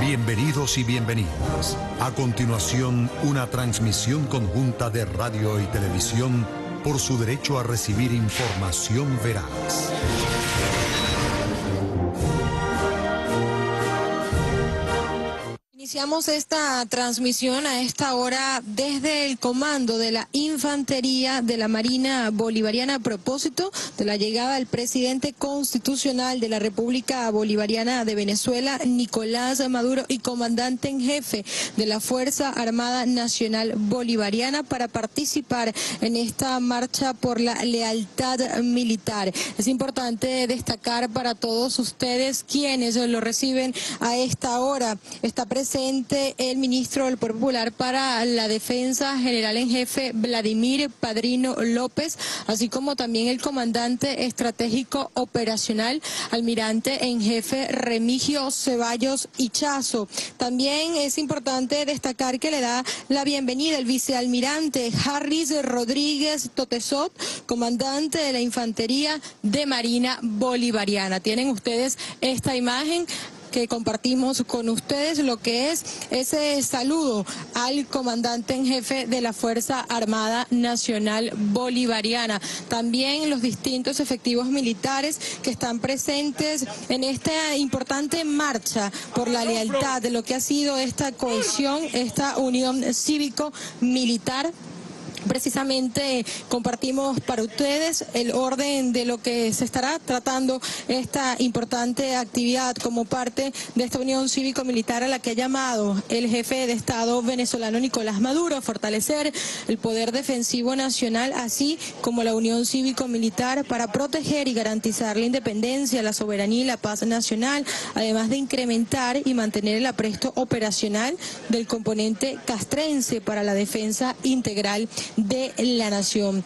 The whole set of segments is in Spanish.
Bienvenidos y bienvenidas. A continuación, una transmisión conjunta de radio y televisión por su derecho a recibir información veraz. Iniciamos esta transmisión a esta hora desde el comando de la Infantería de la Marina Bolivariana a propósito de la llegada del presidente constitucional de la República Bolivariana de Venezuela, Nicolás Maduro, y comandante en jefe de la Fuerza Armada Nacional Bolivariana para participar en esta marcha por la lealtad militar. Es importante destacar para todos ustedes quienes lo reciben a esta hora. Está presente el ministro del Poder Popular para la Defensa, general en jefe Vladimir Padrino López, así como también el comandante estratégico operacional, almirante en jefe Remigio Ceballos Ichazo. También es importante destacar que le da la bienvenida el vicealmirante Harris Rodríguez Totesot, comandante de la Infantería de Marina Bolivariana. Tienen ustedes esta imagen que compartimos con ustedes, lo que es ese saludo al comandante en jefe de la Fuerza Armada Nacional Bolivariana. También los distintos efectivos militares que están presentes en esta importante marcha por la lealtad de lo que ha sido esta cohesión, esta unión cívico-militar. Precisamente compartimos para ustedes el orden de lo que se estará tratando esta importante actividad como parte de esta unión cívico-militar a la que ha llamado el jefe de Estado venezolano Nicolás Maduro a fortalecer el poder defensivo nacional, así como la unión cívico-militar para proteger y garantizar la independencia, la soberanía y la paz nacional, además de incrementar y mantener el apresto operacional del componente castrense para la defensa integral de la nación.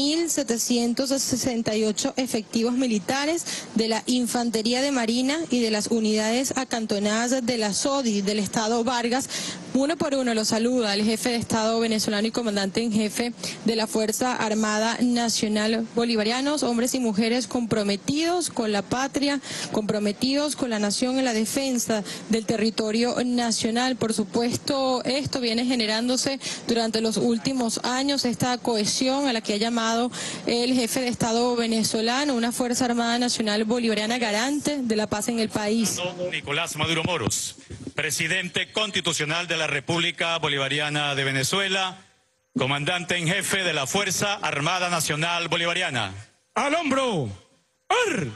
1.768 efectivos militares de la Infantería de Marina y de las unidades acantonadas de la SODI del Estado Vargas. Uno por uno lo saluda el jefe de Estado venezolano y comandante en jefe de la Fuerza Armada Nacional Bolivarianos, hombres y mujeres comprometidos con la patria, comprometidos con la nación en la defensa del territorio nacional. Por supuesto, esto viene generándose durante los últimos años, esta cohesión a la que ha llamado el jefe de Estado venezolano, una Fuerza Armada Nacional Bolivariana garante de la paz en el país. Nicolás Maduro Moros, presidente constitucional de la República Bolivariana de Venezuela, comandante en jefe de la Fuerza Armada Nacional Bolivariana. ¡Al hombro! ¡Ar!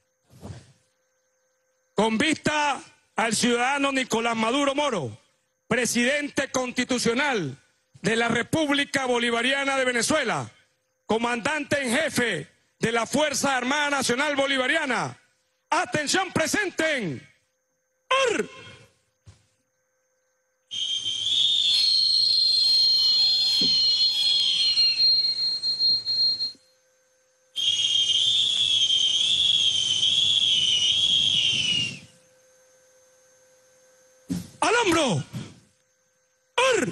Con vista al ciudadano Nicolás Maduro Moro, presidente constitucional de la República Bolivariana de Venezuela, comandante en jefe de la Fuerza Armada Nacional Bolivariana. ¡Atención, presenten! ¡Ar! ¡Al hombro! ¡Ar!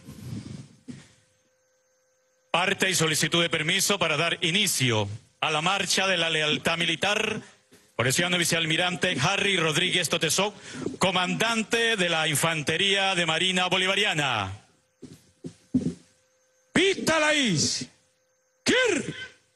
Parte y solicitud de permiso para dar inicio a la marcha de la lealtad militar por el ciudadano vicealmirante Harry Rodríguez Totesot, comandante de la Infantería de Marina Bolivariana. ¡Vista la is! ¡Kir!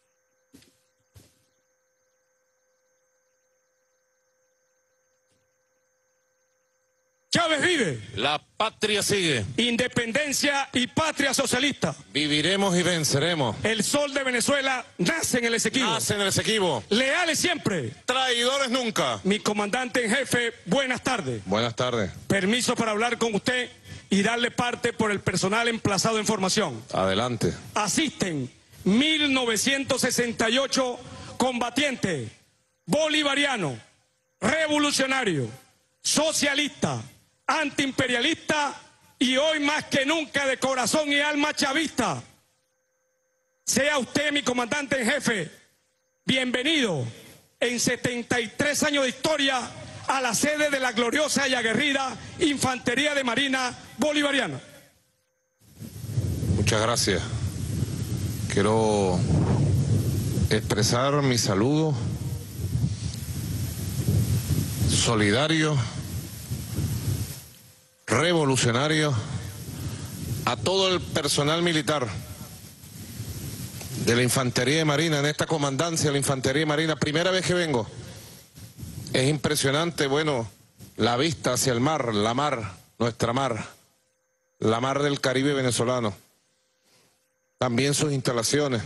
Chávez vive. La patria sigue. Independencia y patria socialista. Viviremos y venceremos. El sol de Venezuela nace en el Esequibo. Nace en el Esequibo. Leales siempre. Traidores nunca. Mi comandante en jefe, buenas tardes. Buenas tardes. Permiso para hablar con usted y darle parte por el personal emplazado en formación. Adelante. Asisten 1968 combatientes, bolivarianos, revolucionarios, socialistas, antiimperialista y hoy más que nunca de corazón y alma chavista. Sea usted mi comandante en jefe, bienvenido en 73 años de historia a la sede de la gloriosa y aguerrida Infantería de Marina Bolivariana. Muchas gracias. Quiero expresar mi saludo solidario revolucionario, a todo el personal militar de la Infantería de Marina, en esta comandancia de la Infantería de Marina, primera vez que vengo. Es impresionante, bueno, la vista hacia el mar, la mar, nuestra mar, la mar del Caribe venezolano. También sus instalaciones.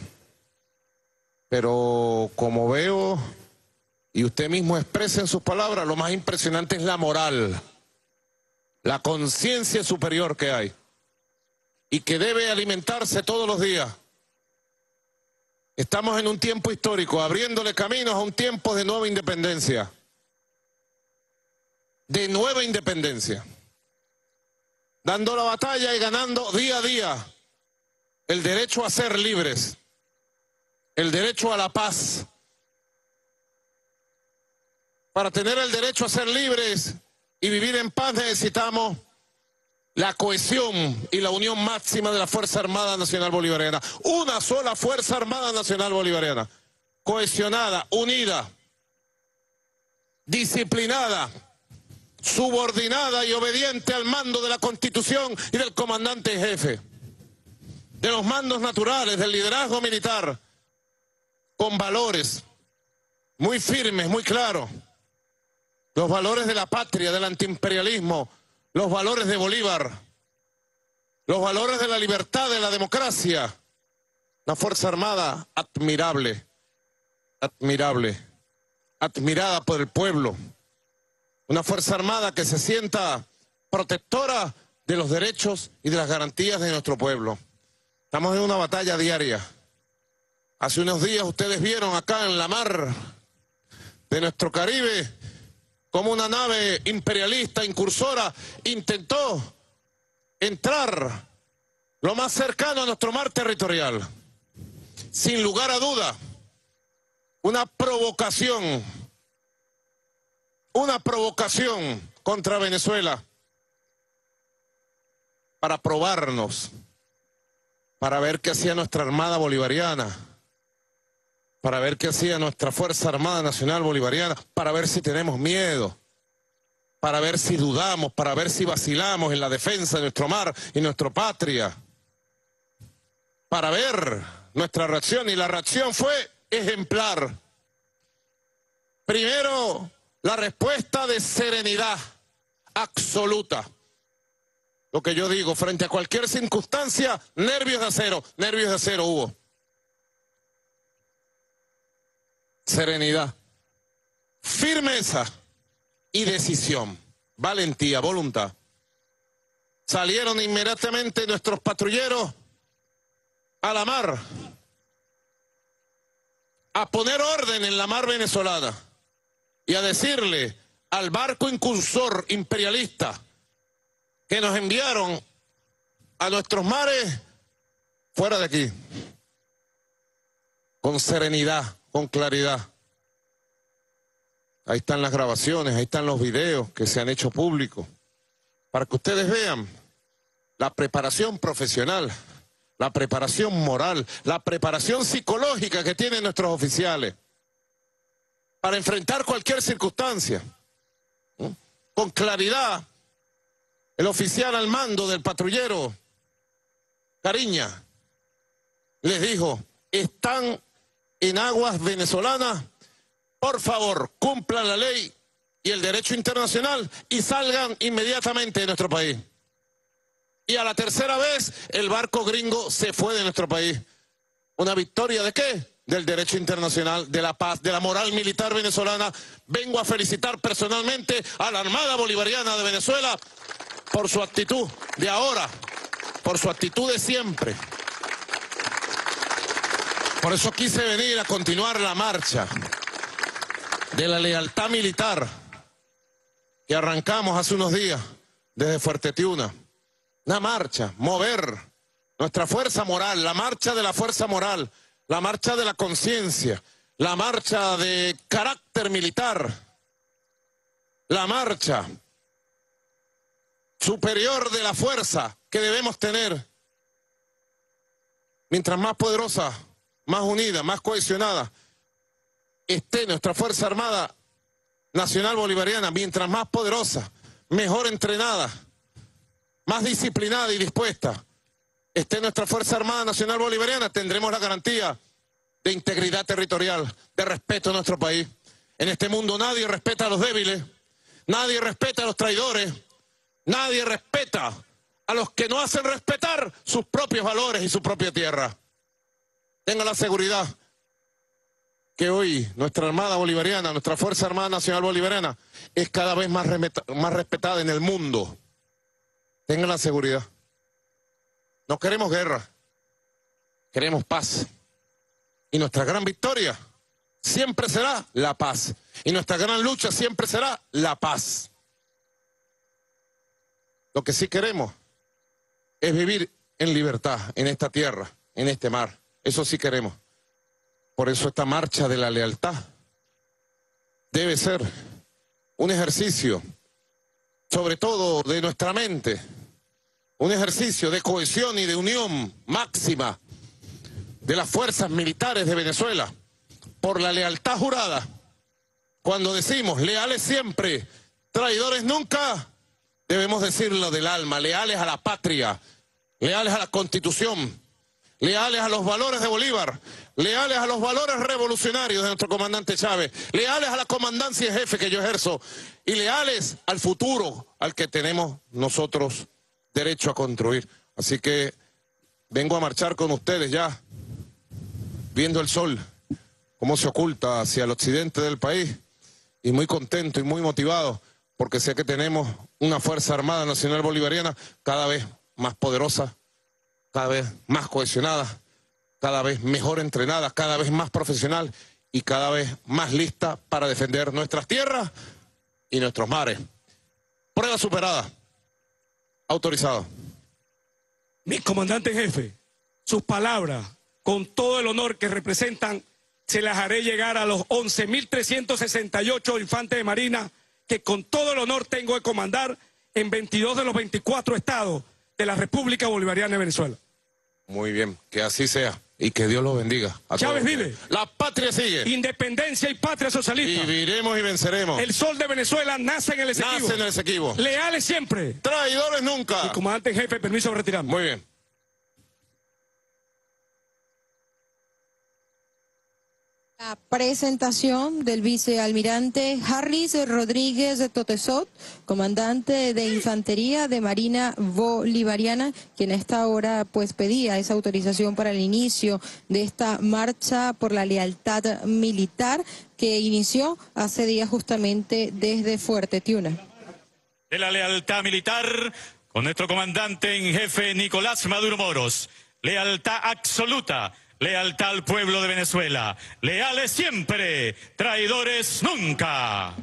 Pero como veo, y usted mismo expresa en sus palabras, lo más impresionante es la moral, la conciencia superior que hay y que debe alimentarse todos los días. Estamos en un tiempo histórico, abriéndole caminos a un tiempo de nueva independencia. De nueva independencia. Dando la batalla y ganando día a día el derecho a ser libres, el derecho a la paz. Para tener el derecho a ser libres y vivir en paz necesitamos la cohesión y la unión máxima de la Fuerza Armada Nacional Bolivariana. Una sola Fuerza Armada Nacional Bolivariana, cohesionada, unida, disciplinada, subordinada y obediente al mando de la Constitución y del comandante jefe, de los mandos naturales, del liderazgo militar, con valores muy firmes, muy claros, los valores de la patria, del antiimperialismo, los valores de Bolívar, los valores de la libertad, de la democracia. La Fuerza Armada admirable, admirable, admirada por el pueblo. Una Fuerza Armada que se sienta protectora de los derechos y de las garantías de nuestro pueblo. Estamos en una batalla diaria. Hace unos días ustedes vieron acá en la mar de nuestro Caribe como una nave imperialista, incursora, intentó entrar lo más cercano a nuestro mar territorial. Sin lugar a duda, una provocación contra Venezuela para probarnos, para ver qué hacía nuestra Armada Bolivariana, para ver qué hacía nuestra Fuerza Armada Nacional Bolivariana, para ver si tenemos miedo, para ver si dudamos, para ver si vacilamos en la defensa de nuestro mar y nuestra patria, para ver nuestra reacción, y la reacción fue ejemplar. Primero, la respuesta de serenidad absoluta. Lo que yo digo, frente a cualquier circunstancia, nervios de acero hubo. Serenidad, firmeza y decisión, valentía, voluntad. Salieron inmediatamente nuestros patrulleros a la mar, a poner orden en la mar venezolana y a decirle al barco incursor imperialista que nos enviaron a nuestros mares, fuera de aquí, con serenidad, con claridad. Ahí están las grabaciones, ahí están los videos que se han hecho públicos, para que ustedes vean la preparación profesional, la preparación moral, la preparación psicológica que tienen nuestros oficiales para enfrentar cualquier circunstancia. Con claridad, el oficial al mando del patrullero Cariña les dijo: están en aguas venezolanas, por favor, cumplan la ley y el derecho internacional y salgan inmediatamente de nuestro país. Y a la tercera vez, el barco gringo se fue de nuestro país. ¿Una victoria de qué? Del derecho internacional, de la paz, de la moral militar venezolana. Vengo a felicitar personalmente a la Armada Bolivariana de Venezuela por su actitud de ahora, por su actitud de siempre. Por eso quise venir a continuar la marcha de la lealtad militar que arrancamos hace unos días desde Fuerte Tiuna. Una marcha, mover nuestra fuerza moral, la marcha de la fuerza moral, la marcha de la conciencia, la marcha de carácter militar, la marcha superior de la fuerza que debemos tener. Mientras más poderosa, más unida, más cohesionada esté nuestra Fuerza Armada Nacional Bolivariana, mientras más poderosa, mejor entrenada, más disciplinada y dispuesta esté nuestra Fuerza Armada Nacional Bolivariana, tendremos la garantía de integridad territorial, de respeto a nuestro país. En este mundo nadie respeta a los débiles, nadie respeta a los traidores, nadie respeta a los que no hacen respetar sus propios valores y su propia tierra. Tenga la seguridad que hoy nuestra Armada Bolivariana, nuestra Fuerza Armada Nacional Bolivariana, es cada vez más respetada en el mundo. Tengan la seguridad. No queremos guerra, queremos paz. Y nuestra gran victoria siempre será la paz. Y nuestra gran lucha siempre será la paz. Lo que sí queremos es vivir en libertad, en esta tierra, en este mar. Eso sí queremos. Por eso esta marcha de la lealtad debe ser un ejercicio, sobre todo de nuestra mente, un ejercicio de cohesión y de unión máxima de las fuerzas militares de Venezuela, por la lealtad jurada. Cuando decimos leales siempre, traidores nunca, debemos decirlo del alma, leales a la patria, leales a la Constitución, leales a los valores de Bolívar, leales a los valores revolucionarios de nuestro comandante Chávez, leales a la comandancia en jefe que yo ejerzo y leales al futuro al que tenemos nosotros derecho a construir. Así que vengo a marchar con ustedes ya, viendo el sol, cómo se oculta hacia el occidente del país, y muy contento y muy motivado, porque sé que tenemos una Fuerza Armada Nacional Bolivariana cada vez más poderosa, cada vez más cohesionada, cada vez mejor entrenada, cada vez más profesional y cada vez más lista para defender nuestras tierras y nuestros mares. Prueba superada. Autorizado. Mi comandante en jefe, sus palabras, con todo el honor que representan, se las haré llegar a los 11.368 infantes de marina que con todo el honor tengo de comandar en 22 de los 24 estados de la República Bolivariana de Venezuela. Muy bien, que así sea y que Dios los bendiga. Chávez vive. La patria sigue. Independencia y patria socialista. Viviremos y venceremos. El sol de Venezuela nace en el Esequibo. Nace en el Esequibo. Leales siempre. Traidores nunca. Mi comandante en jefe, permiso de retirarme. Muy bien. La presentación del vicealmirante Harry Rodríguez Totesot, comandante de Infantería de Marina Bolivariana, quien a esta hora pues pedía esa autorización para el inicio de esta marcha por la lealtad militar que inició hace días justamente desde Fuerte Tiuna. De la lealtad militar con nuestro comandante en jefe Nicolás Maduro Moros. Lealtad absoluta. Lealtad al pueblo de Venezuela. Leales siempre, traidores nunca.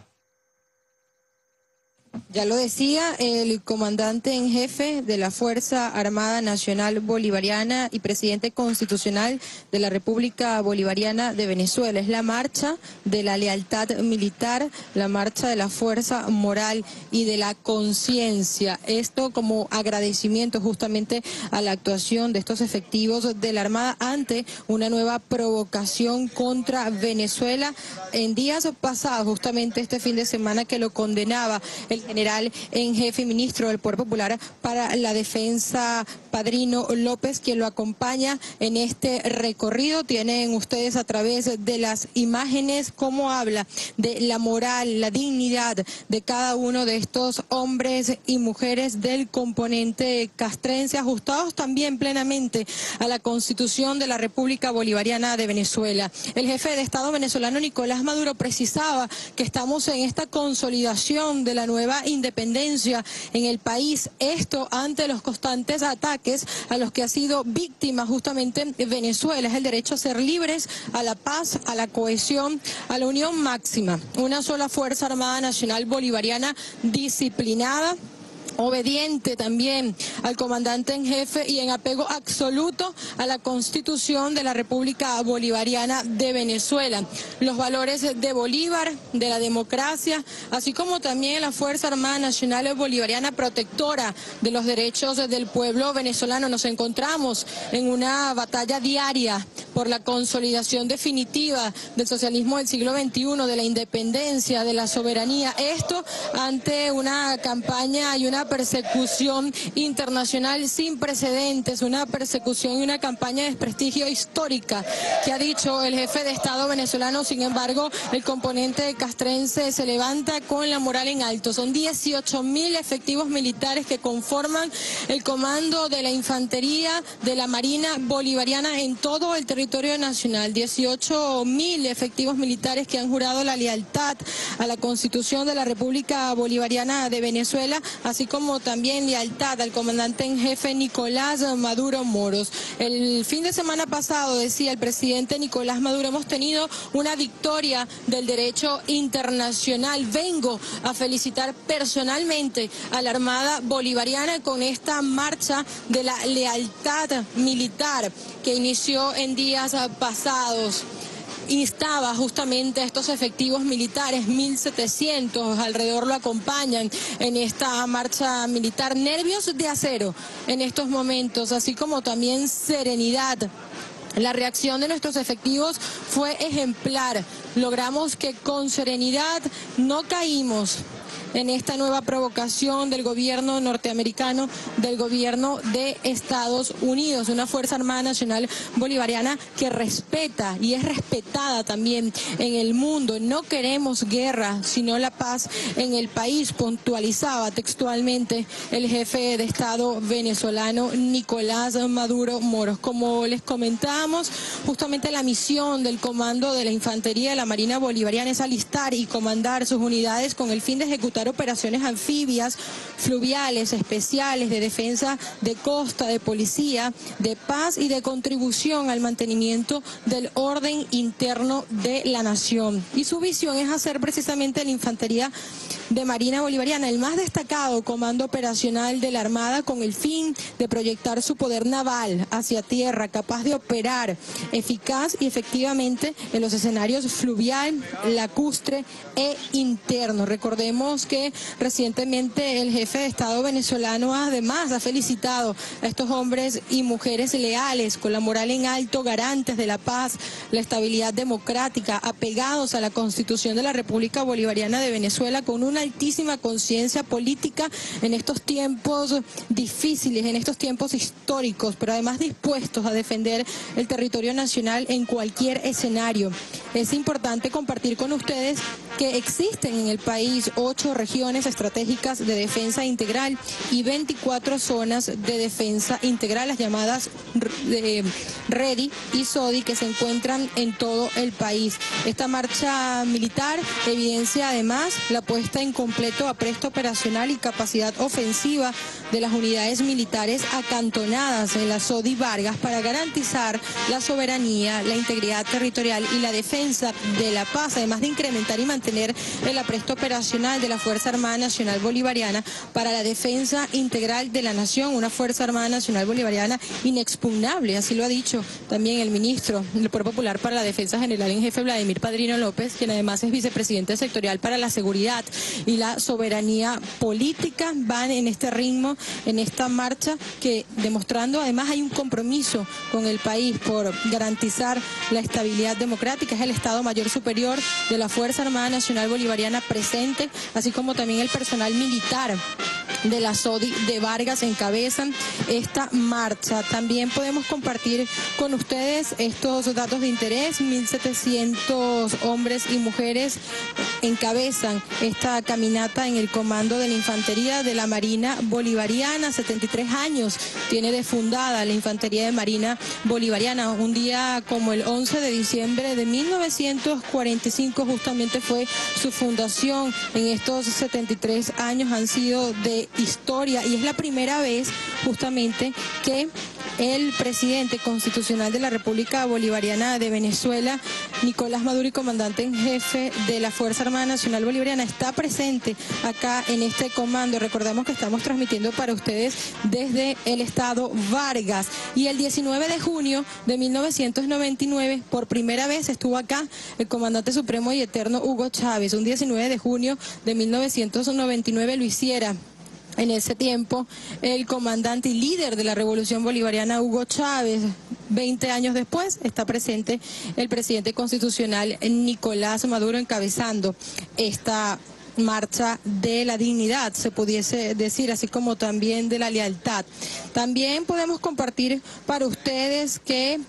Ya lo decía el comandante en jefe de la Fuerza Armada Nacional Bolivariana y presidente constitucional de la República Bolivariana de Venezuela. Es la marcha de la lealtad militar, la marcha de la fuerza moral y de la conciencia. Esto como agradecimiento justamente a la actuación de estos efectivos de la Armada ante una nueva provocación contra Venezuela en días pasados, justamente este fin de semana que lo condenaba el general en jefe y ministro del Poder Popular para la Defensa, Padrino López, quien lo acompaña en este recorrido. Tienen ustedes a través de las imágenes cómo habla de la moral, la dignidad de cada uno de estos hombres y mujeres del componente castrense, ajustados también plenamente a la Constitución de la República Bolivariana de Venezuela. El jefe de Estado venezolano Nicolás Maduro precisaba que estamos en esta consolidación de la nueva independencia en el país, esto ante los constantes ataques a los que ha sido víctima justamente Venezuela. Es el derecho a ser libres, a la paz, a la cohesión, a la unión máxima. Una sola Fuerza Armada Nacional Bolivariana disciplinada, obediente también al comandante en jefe y en apego absoluto a la Constitución de la República Bolivariana de Venezuela. Los valores de Bolívar, de la democracia, así como también la Fuerza Armada Nacional Bolivariana protectora de los derechos del pueblo venezolano. Nos encontramos en una batalla diaria por la consolidación definitiva del socialismo del siglo XXI, de la independencia, de la soberanía. Esto ante una campaña y una persecución internacional sin precedentes, una persecución y una campaña de desprestigio histórica que ha dicho el jefe de Estado venezolano. Sin embargo, el componente castrense se levanta con la moral en alto. Son 18.000 efectivos militares que conforman el comando de la infantería de la Marina Bolivariana en todo el territorio nacional. 18.000 efectivos militares que han jurado la lealtad a la Constitución de la República Bolivariana de Venezuela, así como también lealtad al comandante en jefe Nicolás Maduro Moros. El fin de semana pasado, decía el presidente Nicolás Maduro, hemos tenido una victoria del derecho internacional. Vengo a felicitar personalmente a la Armada Bolivariana con esta marcha de la lealtad militar que inició en días pasados. Instaba justamente a estos efectivos militares, 1.700 alrededor lo acompañan en esta marcha militar. Nervios de acero en estos momentos, así como también serenidad. La reacción de nuestros efectivos fue ejemplar. Logramos que con serenidad no caímos en esta nueva provocación del gobierno norteamericano, del gobierno de Estados Unidos, una Fuerza Armada Nacional Bolivariana que respeta y es respetada también en el mundo. No queremos guerra, sino la paz en el país, puntualizaba textualmente el jefe de Estado venezolano Nicolás Maduro Moros. Como les comentábamos, justamente la misión del Comando de la Infantería de la Marina Bolivariana es alistar y comandar sus unidades con el fin de ejecutar operaciones anfibias, fluviales, especiales, de defensa de costa, de policía, de paz y de contribución al mantenimiento del orden interno de la nación. Y su visión es hacer precisamente la Infantería de Marina Bolivariana el más destacado comando operacional de la Armada, con el fin de proyectar su poder naval hacia tierra, capaz de operar eficaz y efectivamente en los escenarios fluvial, lacustre e interno. Recordemos que recientemente el jefe de Estado venezolano además ha felicitado a estos hombres y mujeres leales, con la moral en alto, garantes de la paz, la estabilidad democrática, apegados a la Constitución de la República Bolivariana de Venezuela, con una altísima conciencia política en estos tiempos difíciles, en estos tiempos históricos, pero además dispuestos a defender el territorio nacional en cualquier escenario. Es importante compartir con ustedes que existen en el país 8 regiones estratégicas de defensa integral y 24 zonas de defensa integral, las llamadas REDI y SODI, que se encuentran en todo el país. Esta marcha militar evidencia además la puesta en completo apresto operacional y capacidad ofensiva de las unidades militares acantonadas en la SODI Vargas para garantizar la soberanía, la integridad territorial y la defensa de la paz, además de incrementar y mantener el apresto operacional de la Fuerza Armada Nacional Bolivariana para la defensa integral de la nación, una Fuerza Armada Nacional Bolivariana inexpugnable, así lo ha dicho también el ministro del Poder Popular para la Defensa General en Jefe, Vladimir Padrino López, quien además es vicepresidente sectorial para la seguridad y la soberanía política. Van en este ritmo, en esta marcha, que demostrando además hay un compromiso con el país por garantizar la estabilidad democrática. Es el Estado Mayor Superior de la Fuerza Armada Nacional Bolivariana presente, así como también el personal militar de la SODI de Vargas encabezan esta marcha. También podemos compartir con ustedes estos datos de interés. 1.700 hombres y mujeres encabezan esta caminata en el comando de la Infantería de la Marina Bolivariana. 73 años tiene de fundada la Infantería de Marina Bolivariana. Un día como el 11 de diciembre de 1945 justamente fue su fundación. En estos 73 años han sido de historia y es la primera vez justamente que el presidente constitucional de la República Bolivariana de Venezuela, Nicolás Maduro, y comandante en jefe de la Fuerza Armada Nacional Bolivariana, está presente acá en este comando. Recordemos que estamos transmitiendo para ustedes desde el estado Vargas. Y el 19 de junio de 1999, por primera vez estuvo acá el comandante supremo y eterno Hugo Chávez. Un 19 de junio de 1999 lo hiciera En ese tiempo, el comandante y líder de la Revolución Bolivariana, Hugo Chávez. 20 años después, está presente el presidente constitucional Nicolás Maduro encabezando esta marcha de la dignidad, se pudiese decir, así como también de la lealtad. También podemos compartir para ustedes que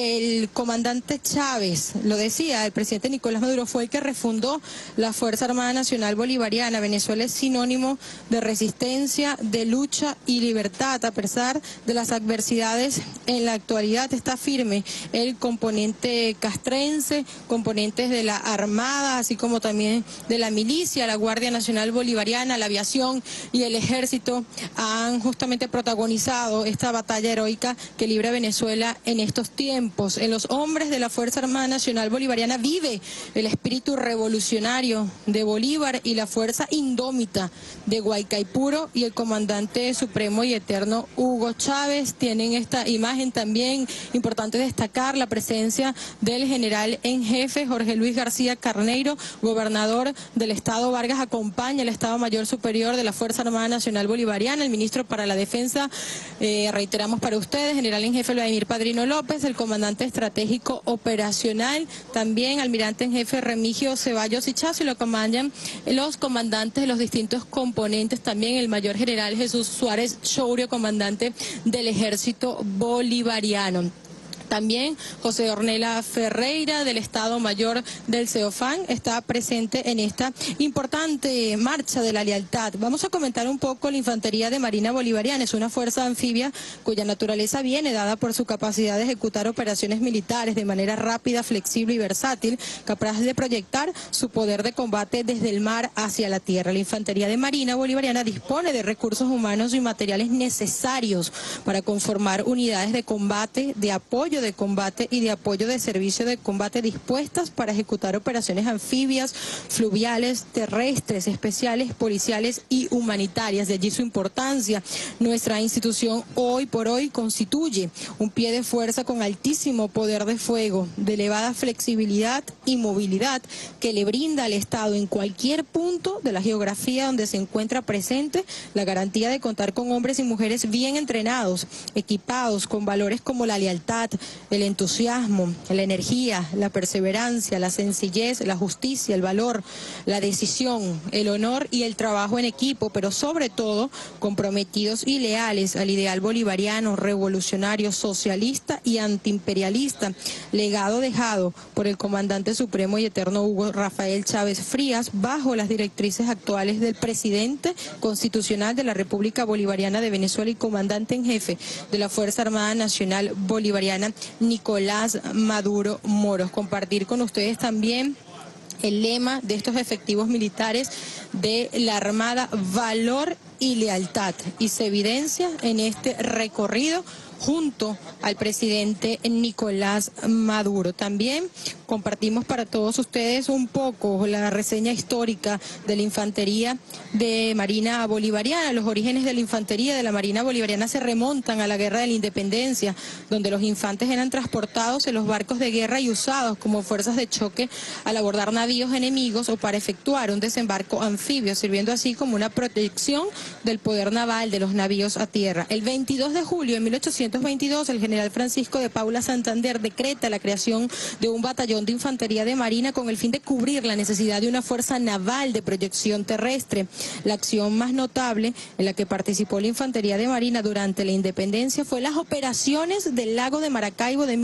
el comandante Chávez, lo decía, el presidente Nicolás Maduro fue el que refundó la Fuerza Armada Nacional Bolivariana. Venezuela es sinónimo de resistencia, de lucha y libertad. A pesar de las adversidades, en la actualidad está firme el componente castrense, componentes de la Armada, así como también de la milicia, la Guardia Nacional Bolivariana, la aviación y el ejército han justamente protagonizado esta batalla heroica que libra Venezuela en estos tiempos. En los hombres de la Fuerza Armada Nacional Bolivariana vive el espíritu revolucionario de Bolívar y la fuerza indómita de Guaycaipuro y el comandante supremo y eterno Hugo Chávez. Tienen esta imagen también, importante destacar la presencia del general en jefe Jorge Luis García Carneiro, gobernador del estado Vargas, acompaña el Estado Mayor Superior de la Fuerza Armada Nacional Bolivariana, el ministro para la Defensa, reiteramos para ustedes, general en jefe Vladimir Padrino López, el comandante estratégico operacional, también almirante en jefe Remigio Ceballos Ichazo, y lo comandan los comandantes de los distintos componentes, también el mayor general Jesús Suárez Chourio, comandante del ejército bolivariano. También José Ornella Ferreira, del Estado Mayor del CEOFAN, está presente en esta importante marcha de la lealtad. Vamos a comentar un poco la Infantería de Marina Bolivariana. Es una fuerza anfibia cuya naturaleza viene dada por su capacidad de ejecutar operaciones militares de manera rápida, flexible y versátil, capaz de proyectar su poder de combate desde el mar hacia la tierra. La Infantería de Marina Bolivariana dispone de recursos humanos y materiales necesarios para conformar unidades de combate, de apoyo de combate y de apoyo de servicio de combate dispuestas para ejecutar operaciones anfibias, fluviales, terrestres, especiales, policiales y humanitarias. De allí su importancia. Nuestra institución hoy por hoy constituye un pie de fuerza con altísimo poder de fuego, de elevada flexibilidad y movilidad que le brinda al Estado en cualquier punto de la geografía donde se encuentra presente la garantía de contar con hombres y mujeres bien entrenados, equipados con valores como la lealtad, el entusiasmo, la energía, la perseverancia, la sencillez, la justicia, el valor, la decisión, el honor y el trabajo en equipo, pero sobre todo comprometidos y leales al ideal bolivariano, revolucionario, socialista y antiimperialista, legado dejado por el comandante supremo y eterno Hugo Rafael Chávez Frías bajo las directrices actuales del presidente constitucional de la República Bolivariana de Venezuela y comandante en jefe de la Fuerza Armada Nacional Bolivariana, Nicolás Maduro Moros. Compartir con ustedes también el lema de estos efectivos militares de la Armada: valor y lealtad, y se evidencia en este recorrido junto al presidente Nicolás Maduro. También compartimos para todos ustedes un poco la reseña histórica de la Infantería de Marina Bolivariana. Los orígenes de la Infantería de la Marina Bolivariana se remontan a la Guerra de la Independencia, donde los infantes eran transportados en los barcos de guerra y usados como fuerzas de choque al abordar navíos enemigos o para efectuar un desembarco anfibio, sirviendo así como una protección del poder naval de los navíos a tierra. El 22 de julio de 1822, el general Francisco de Paula Santander decreta la creación de un batallón de infantería de marina con el fin de cubrir la necesidad de una fuerza naval de proyección terrestre. La acción más notable en la que participó la infantería de marina durante la independencia fue las operaciones del lago de Maracaibo de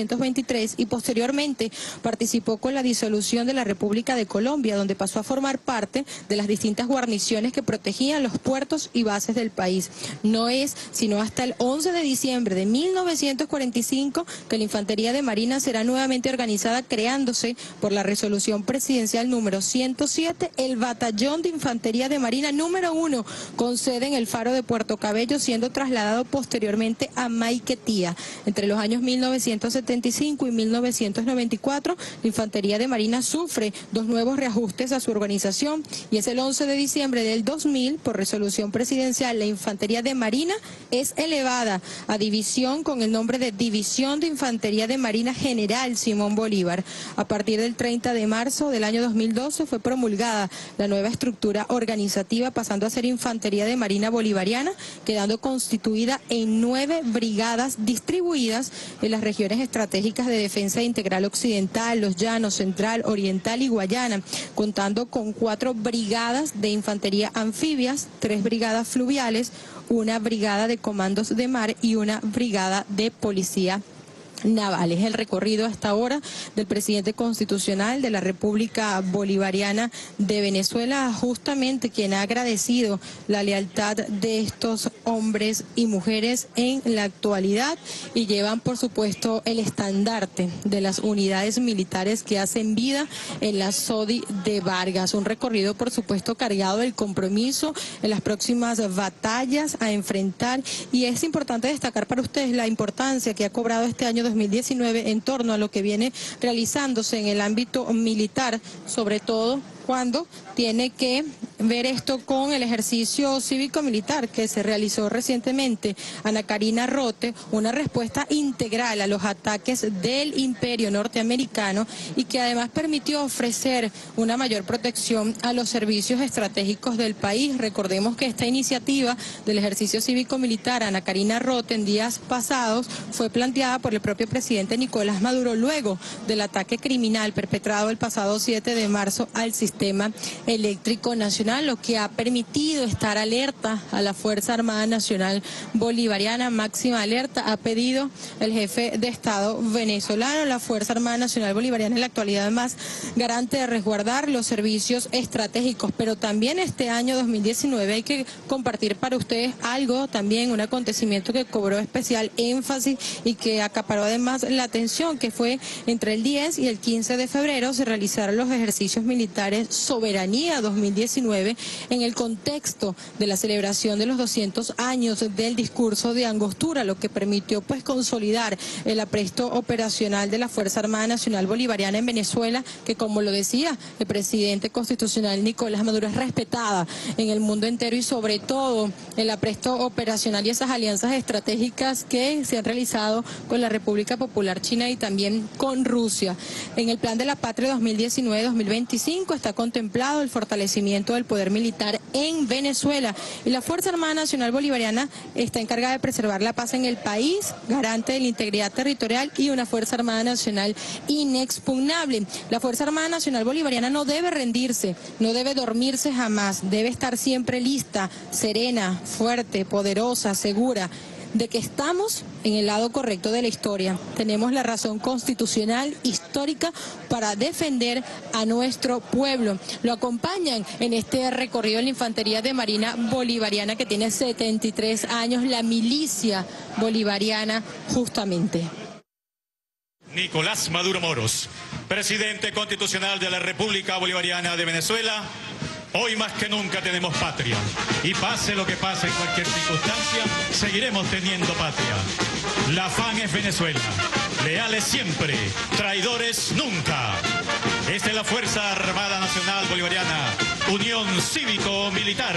1823 y posteriormente participó con la disolución de la República de Colombia, donde pasó a formar parte de las distintas guarniciones que protegían los puertos y bases del país. No es sino hasta el 11 de diciembre de 1945 que la Infantería de Marina será nuevamente organizada, creándose por la resolución presidencial número 107 el Batallón de Infantería de Marina número 1, con sede en el Faro de Puerto Cabello, siendo trasladado posteriormente a Maiquetía. Entre los años 1975 y 1994, la Infantería de Marina sufre dos nuevos reajustes a su organización, y es el 11 de diciembre del 2000, por resolución presidencial, la Infantería de Marina es elevada a división con el nombre de División de Infantería de Marina General Simón Bolívar. A partir del 30 de marzo del año 2012 fue promulgada la nueva estructura organizativa, pasando a ser Infantería de Marina Bolivariana, quedando constituida en 9 brigadas distribuidas en las regiones estratégicas de defensa integral occidental, los llanos, central, oriental y Guayana, contando con 4 brigadas de infantería anfibias, 3 brigadas fluviales, una brigada de comandos de mar y una brigada de policía naval. Es el recorrido hasta ahora del presidente constitucional de la República Bolivariana de Venezuela, justamente quien ha agradecido la lealtad de estos hombres y mujeres en la actualidad y llevan, por supuesto, el estandarte de las unidades militares que hacen vida en la SODI de Vargas. Un recorrido, por supuesto, cargado del compromiso en las próximas batallas a enfrentar, y es importante destacar para ustedes la importancia que ha cobrado este año 2019 en torno a lo que viene realizándose en el ámbito militar, sobre todo cuando tiene que ver esto con el ejercicio cívico-militar que se realizó recientemente. Ana Karina Rote, una respuesta integral a los ataques del imperio norteamericano y que además permitió ofrecer una mayor protección a los servicios estratégicos del país. Recordemos que esta iniciativa del ejercicio cívico-militar, Ana Karina Rote, en días pasados fue planteada por el propio presidente Nicolás Maduro luego del ataque criminal perpetrado el pasado 7 de marzo al sistema eléctrico nacional, lo que ha permitido estar alerta a la Fuerza Armada Nacional Bolivariana. Máxima alerta ha pedido el jefe de Estado venezolano. La Fuerza Armada Nacional Bolivariana en la actualidad más garante de resguardar los servicios estratégicos, pero también este año 2019 hay que compartir para ustedes algo, también un acontecimiento que cobró especial énfasis y que acaparó además la atención, que fue entre el 10 y el 15 de febrero se realizaron los ejercicios militares Soberanía 2019 en el contexto de la celebración de los 200 años del discurso de Angostura, lo que permitió pues consolidar el apresto operacional de la Fuerza Armada Nacional Bolivariana en Venezuela, que, como lo decía el presidente constitucional Nicolás Maduro, es respetada en el mundo entero, y sobre todo el apresto operacional y esas alianzas estratégicas que se han realizado con la República Popular China y también con Rusia. En el Plan de la Patria 2019-2025 está contemplado el fortalecimiento del poder militar en Venezuela, y la Fuerza Armada Nacional Bolivariana está encargada de preservar la paz en el país, garante de la integridad territorial y una Fuerza Armada Nacional inexpugnable. La Fuerza Armada Nacional Bolivariana no debe rendirse, no debe dormirse jamás, debe estar siempre lista, serena, fuerte, poderosa, segura de que estamos en el lado correcto de la historia. Tenemos la razón constitucional, histórica, para defender a nuestro pueblo. Lo acompañan en este recorrido en la Infantería de Marina Bolivariana, que tiene 73 años, la milicia bolivariana, justamente. Nicolás Maduro Moros, presidente constitucional de la República Bolivariana de Venezuela. Hoy más que nunca tenemos patria, y pase lo que pase en cualquier circunstancia, seguiremos teniendo patria. La FAN es Venezuela, leales siempre, traidores nunca. Esta es la Fuerza Armada Nacional Bolivariana, Unión Cívico-Militar.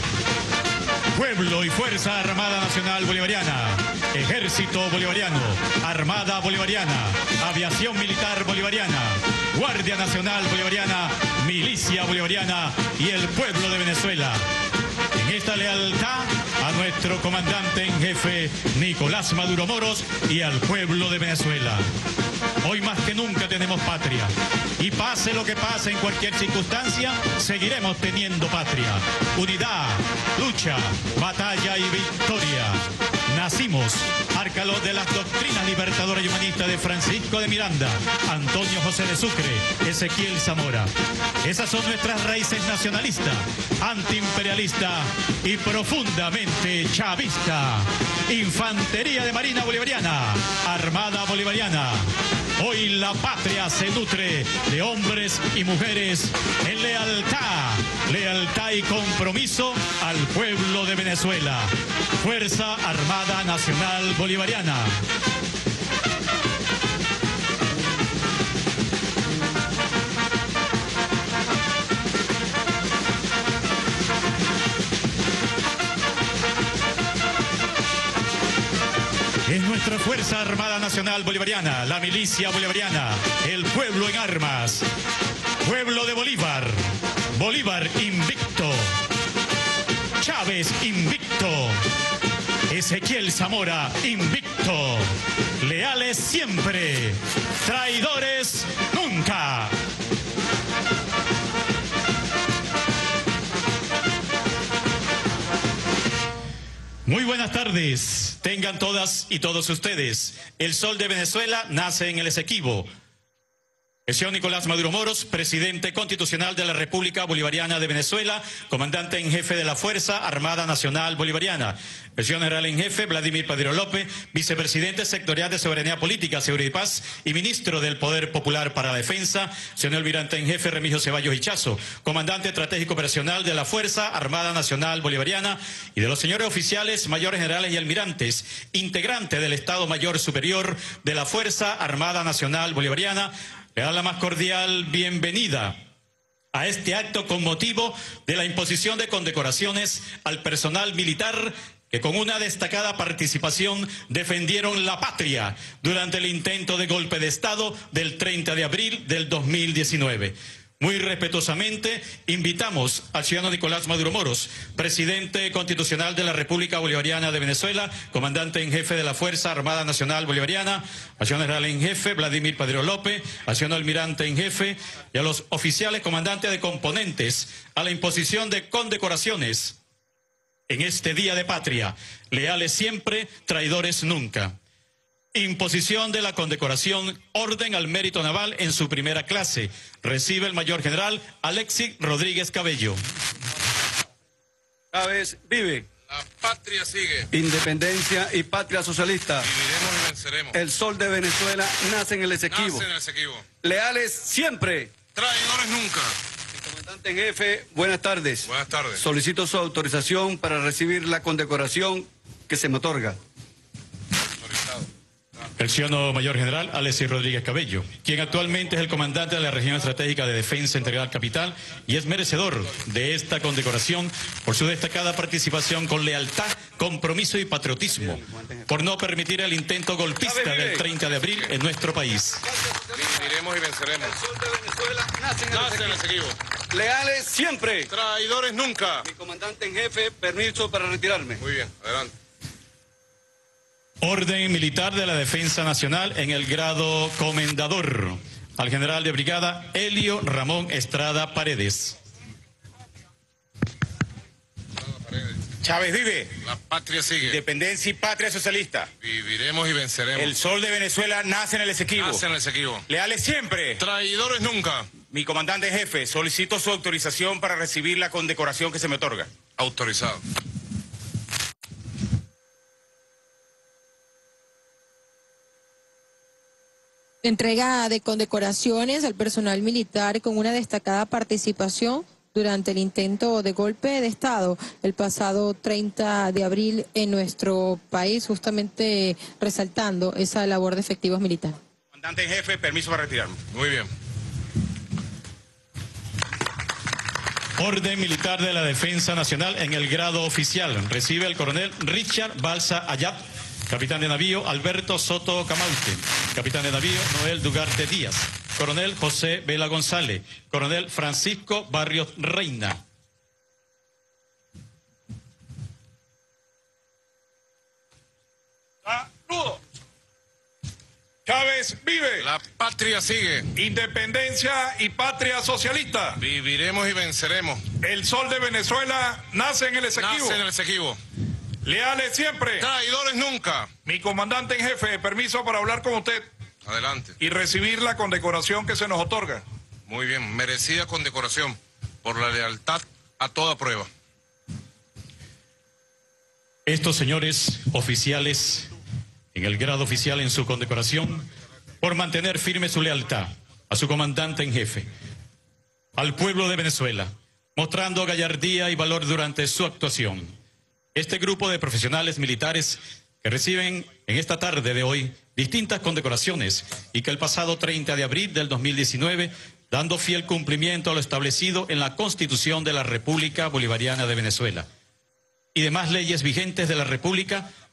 Pueblo y Fuerza Armada Nacional Bolivariana, Ejército Bolivariano, Armada Bolivariana, Aviación Militar Bolivariana, Guardia Nacional Bolivariana, Milicia Bolivariana y el pueblo de Venezuela. En esta lealtad a nuestro comandante en jefe Nicolás Maduro Moros y al pueblo de Venezuela. Hoy más que nunca tenemos patria, y pase lo que pase en cualquier circunstancia, seguiremos teniendo patria. Unidad, lucha, batalla y victoria. Nacimos árcalos de las doctrinas libertadoras y humanistas de Francisco de Miranda, Antonio José de Sucre, Ezequiel Zamora. Esas son nuestras raíces nacionalistas, antiimperialista y profundamente chavista. Infantería de Marina Bolivariana, Armada Bolivariana. Hoy la patria se nutre de hombres y mujeres en lealtad y compromiso al pueblo de Venezuela. Fuerza Armada Nacional Bolivariana. Es nuestra Fuerza Armada Nacional Bolivariana, la milicia bolivariana, el pueblo en armas. Pueblo de Bolívar, Bolívar invicto, Chávez invicto, Ezequiel Zamora invicto, leales siempre, traidores nunca. Muy buenas tardes, tengan todas y todos ustedes. El sol de Venezuela nace en el Esequibo. El señor Nicolás Maduro Moros, presidente constitucional de la República Bolivariana de Venezuela, comandante en jefe de la Fuerza Armada Nacional Bolivariana. El señor general en jefe Vladimir Padrino López, vicepresidente sectorial de Soberanía Política, Seguridad y Paz y ministro del Poder Popular para la Defensa. Señor almirante en jefe Remigio Ceballos Hichazo, comandante estratégico operacional de la Fuerza Armada Nacional Bolivariana, y de los señores oficiales, mayores generales y almirantes, integrante del Estado Mayor Superior de la Fuerza Armada Nacional Bolivariana, le da la más cordial bienvenida a este acto con motivo de la imposición de condecoraciones al personal militar que con una destacada participación defendieron la patria durante el intento de golpe de Estado del 30 de abril del 2019. Muy respetuosamente invitamos al ciudadano Nicolás Maduro Moros, presidente constitucional de la República Bolivariana de Venezuela, comandante en jefe de la Fuerza Armada Nacional Bolivariana, al señor general en jefe Vladimir Padrino López, al señor almirante en jefe y a los oficiales comandantes de componentes a la imposición de condecoraciones en este Día de Patria, leales siempre, traidores nunca. Imposición de la condecoración Orden al Mérito Naval en su primera clase. Recibe el mayor general Alexis Rodríguez Cabello. Chávez vive. La patria sigue. Independencia y patria socialista. Viviremos y venceremos. El sol de Venezuela nace en el Esequibo. Nace en el Esequibo. Leales siempre. Traidores nunca. Comandante en jefe, buenas tardes. Buenas tardes. Solicito su autorización para recibir la condecoración que se me otorga. El ciudadano mayor general Alexis Rodríguez Cabello, quien actualmente es el comandante de la Región Estratégica de Defensa Integral Capital y es merecedor de esta condecoración por su destacada participación con lealtad, compromiso y patriotismo, por no permitir el intento golpista del 30 de abril en nuestro país. Viviremos y venceremos. El sol de Venezuela nace Nace en el Esequibo. Leales siempre. Traidores nunca. Mi comandante en jefe, permiso para retirarme. Muy bien, adelante. Orden Militar de la Defensa Nacional en el grado comendador al general de brigada Elio Ramón Estrada Paredes. Chávez vive. La patria sigue. Independencia y patria socialista. Viviremos y venceremos. El sol de Venezuela nace en el Esequibo. Nace en el Esequibo. Leales siempre. Traidores nunca. Mi comandante en jefe, solicito su autorización para recibir la condecoración que se me otorga. Autorizado. Entrega de condecoraciones al personal militar con una destacada participación durante el intento de golpe de Estado el pasado 30 de abril en nuestro país, justamente resaltando esa labor de efectivos militares. Comandante en jefe, permiso para retirarme. Muy bien. Orden Militar de la Defensa Nacional en el grado oficial. Recibe el coronel Richard Balsa Ayat, capitán de navío Alberto Soto Camaute, capitán de navío Noel Dugarte Díaz, coronel José Vela González, coronel Francisco Barrios Reina. Saludos. Chávez vive. La patria sigue. Independencia y patria socialista. Viviremos y venceremos. El sol de Venezuela nace en el Esequibo. Nace en el Esequibo. Leales siempre. Traidores nunca. Mi comandante en jefe, permiso para hablar con usted Adelante. y recibir la condecoración que se nos otorga. Muy bien. Merecida condecoración por la lealtad a toda prueba. Estos señores oficiales, en el grado oficial en su condecoración, por mantener firme su lealtad a su comandante en jefe, al pueblo de Venezuela, mostrando gallardía y valor durante su actuación. Este grupo de profesionales militares que reciben en esta tarde de hoy distintas condecoraciones y que el pasado 30 de abril del 2019, dando fiel cumplimiento a lo establecido en la Constitución de la República Bolivariana de Venezuela y demás leyes vigentes de la República,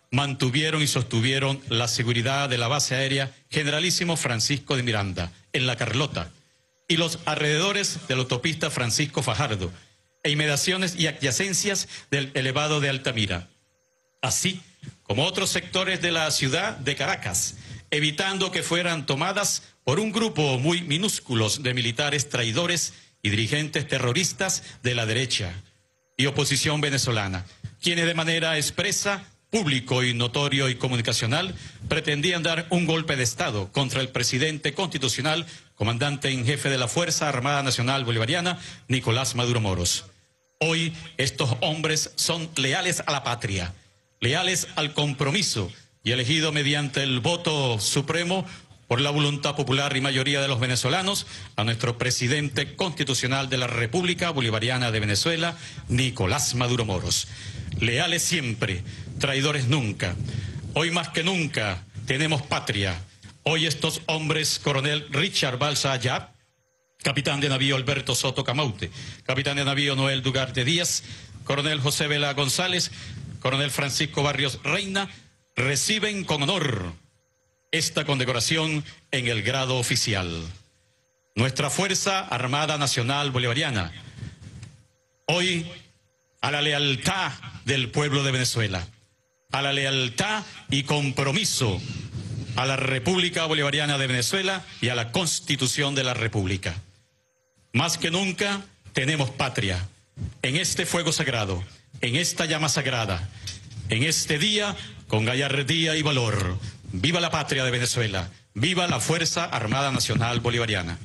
mantuvieron y sostuvieron la seguridad de la base aérea Generalísimo Francisco de Miranda, en La Carlota, y los alrededores de la autopista Francisco Fajardo, e inmediaciones y adyacencias del elevado de Altamira, así como otros sectores de la ciudad de Caracas, evitando que fueran tomadas por un grupo muy minúsculo de militares traidores y dirigentes terroristas de la derecha y oposición venezolana, quienes de manera expresa, público y notorio y comunicacional pretendían dar un golpe de Estado contra el presidente constitucional, comandante en jefe de la Fuerza Armada Nacional Bolivariana, Nicolás Maduro Moros. Hoy estos hombres son leales a la patria, leales al compromiso y elegidos mediante el voto supremo por la voluntad popular y mayoría de los venezolanos a nuestro presidente constitucional de la República Bolivariana de Venezuela, Nicolás Maduro Moros. Leales siempre, traidores nunca. Hoy más que nunca tenemos patria. Hoy estos hombres, coronel Richard Balsa Ayab, capitán de navío Alberto Soto Camaute, capitán de navío Noel Dugarte Díaz, coronel José Vela González, coronel Francisco Barrios Reina, reciben con honor esta condecoración en el grado oficial. Nuestra Fuerza Armada Nacional Bolivariana, hoy a la lealtad del pueblo de Venezuela, a la lealtad y compromiso a la República Bolivariana de Venezuela y a la Constitución de la República. Más que nunca tenemos patria en este fuego sagrado, en esta llama sagrada, en este día con gallardía y valor. ¡Viva la patria de Venezuela! ¡Viva la Fuerza Armada Nacional Bolivariana!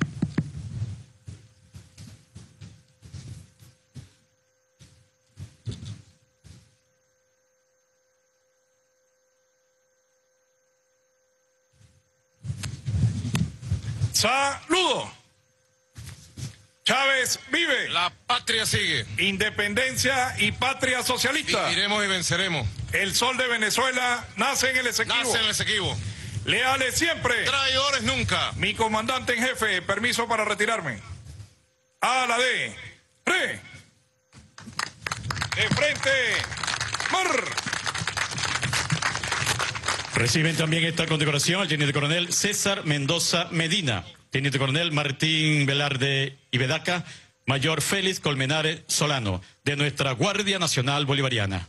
¡Saludo! Chávez vive. La patria sigue. Independencia y patria socialista. Viviremos y venceremos. El sol de Venezuela nace en el Esequibo. Nace en el Esequibo. Leales siempre. Traidores nunca. Mi comandante en jefe, permiso para retirarme. A la D. Re. De frente. Mar. Reciben también esta condecoración al teniente coronel César Mendoza Medina, teniente coronel Martín Velarde Ibedaca, mayor Félix Colmenares Solano, de nuestra Guardia Nacional Bolivariana.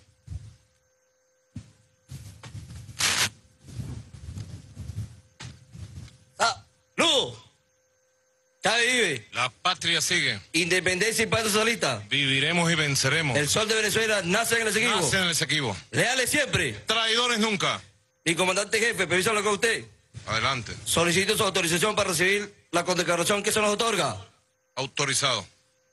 ¡Saludo! Chávez vive. La patria sigue. Independencia y patria socialista. Viviremos y venceremos. El sol de Venezuela nace en el Esequibo. Nace en el Esequibo. Leales siempre. Traidores nunca. Mi comandante jefe, permiso hablar con usted. Adelante. Solicito su autorización para recibir la condecoración que se nos otorga. Autorizado.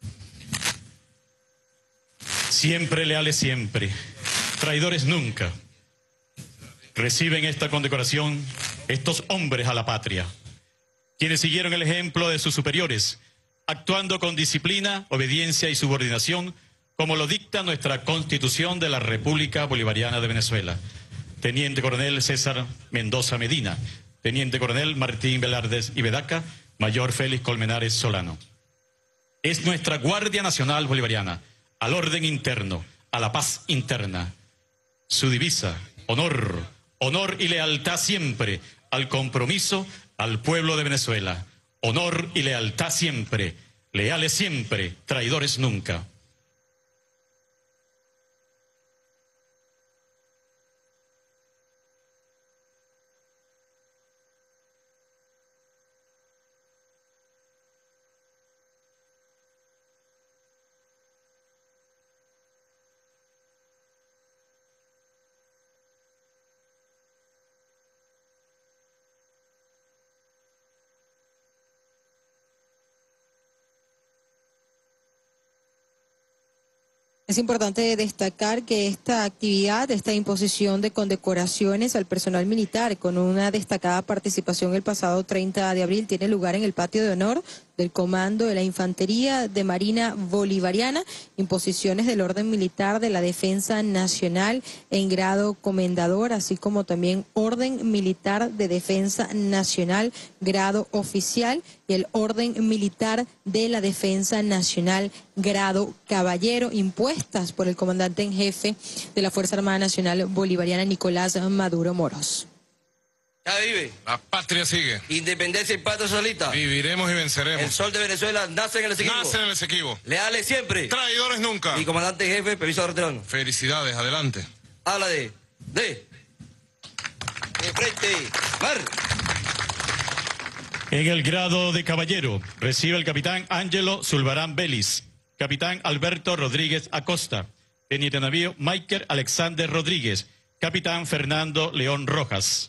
Siempre leales siempre, traidores nunca. Reciben esta condecoración estos hombres a la patria, quienes siguieron el ejemplo de sus superiores, actuando con disciplina, obediencia y subordinación, como lo dicta nuestra Constitución de la República Bolivariana de Venezuela. Teniente coronel César Mendoza Medina, teniente coronel Martín Velarde Ibedaca, mayor Félix Colmenares Solano. Es nuestra Guardia Nacional Bolivariana, al orden interno, a la paz interna. Su divisa, honor, honor y lealtad siempre, al compromiso, al pueblo de Venezuela. Honor y lealtad siempre, leales siempre, traidores nunca. Es importante destacar que esta actividad, esta imposición de condecoraciones al personal militar con una destacada participación el pasado 30 de abril tiene lugar en el patio de honor de del Comando de la Infantería de Marina Bolivariana, imposiciones del Orden Militar de la Defensa Nacional en grado comendador, así como también Orden Militar de Defensa Nacional, grado oficial, y el Orden Militar de la Defensa Nacional, grado caballero, impuestas por el comandante en jefe de la Fuerza Armada Nacional Bolivariana, Nicolás Maduro Moros. Ya vive. La patria sigue. Independencia y patria socialista. Viviremos y venceremos. El sol de Venezuela nace en el Esequibo. Nace en el Esequibo. Leales siempre. Traidores nunca. Mi comandante en jefe, permiso de retirarnos. Felicidades, adelante. Habla de frente, mar. En el grado de caballero recibe el capitán Ángelo Zulbarán Vélez, capitán Alberto Rodríguez Acosta, teniente navío Michael Alexander Rodríguez, capitán Fernando León Rojas.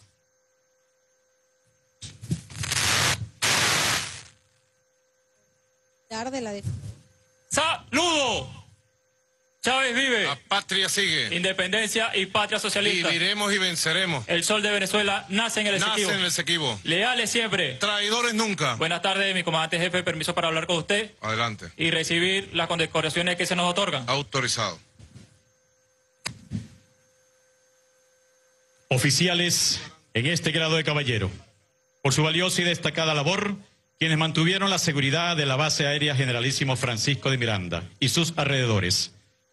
¡Saludo! Chávez vive. La patria sigue. Independencia y patria socialista. Viviremos y venceremos. El sol de Venezuela nace en el Esequibo. Nace en el Esequibo. Leales siempre. Traidores nunca. Buenas tardes, mi comandante jefe. Permiso para hablar con usted. Adelante. Y recibir las condecoraciones que se nos otorgan. Autorizado. Oficiales en este grado de caballero, por su valiosa y destacada labor, quienes mantuvieron la seguridad de la base aérea Generalísimo Francisco de Miranda y sus alrededores.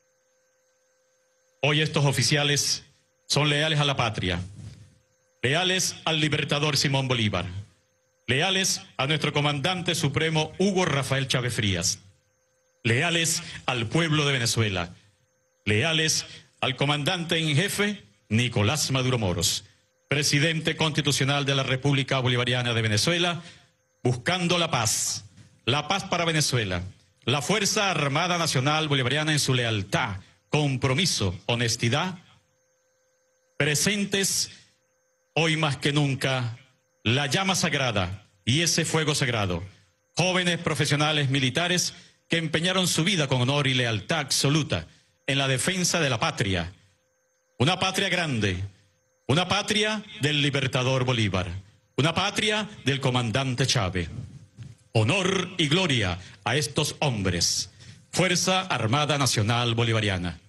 Hoy estos oficiales son leales a la patria, leales al libertador Simón Bolívar, leales a nuestro comandante supremo Hugo Rafael Chávez Frías, leales al pueblo de Venezuela, leales al comandante en jefe Nicolás Maduro Moros, presidente constitucional de la República Bolivariana de Venezuela, buscando la paz para Venezuela, la Fuerza Armada Nacional Bolivariana en su lealtad, compromiso, honestidad, presentes hoy más que nunca la llama sagrada y ese fuego sagrado, jóvenes profesionales militares que empeñaron su vida con honor y lealtad absoluta en la defensa de la patria, una patria grande, una patria del libertador Bolívar, una patria del comandante Chávez. Honor y gloria a estos hombres. Fuerza Armada Nacional Bolivariana.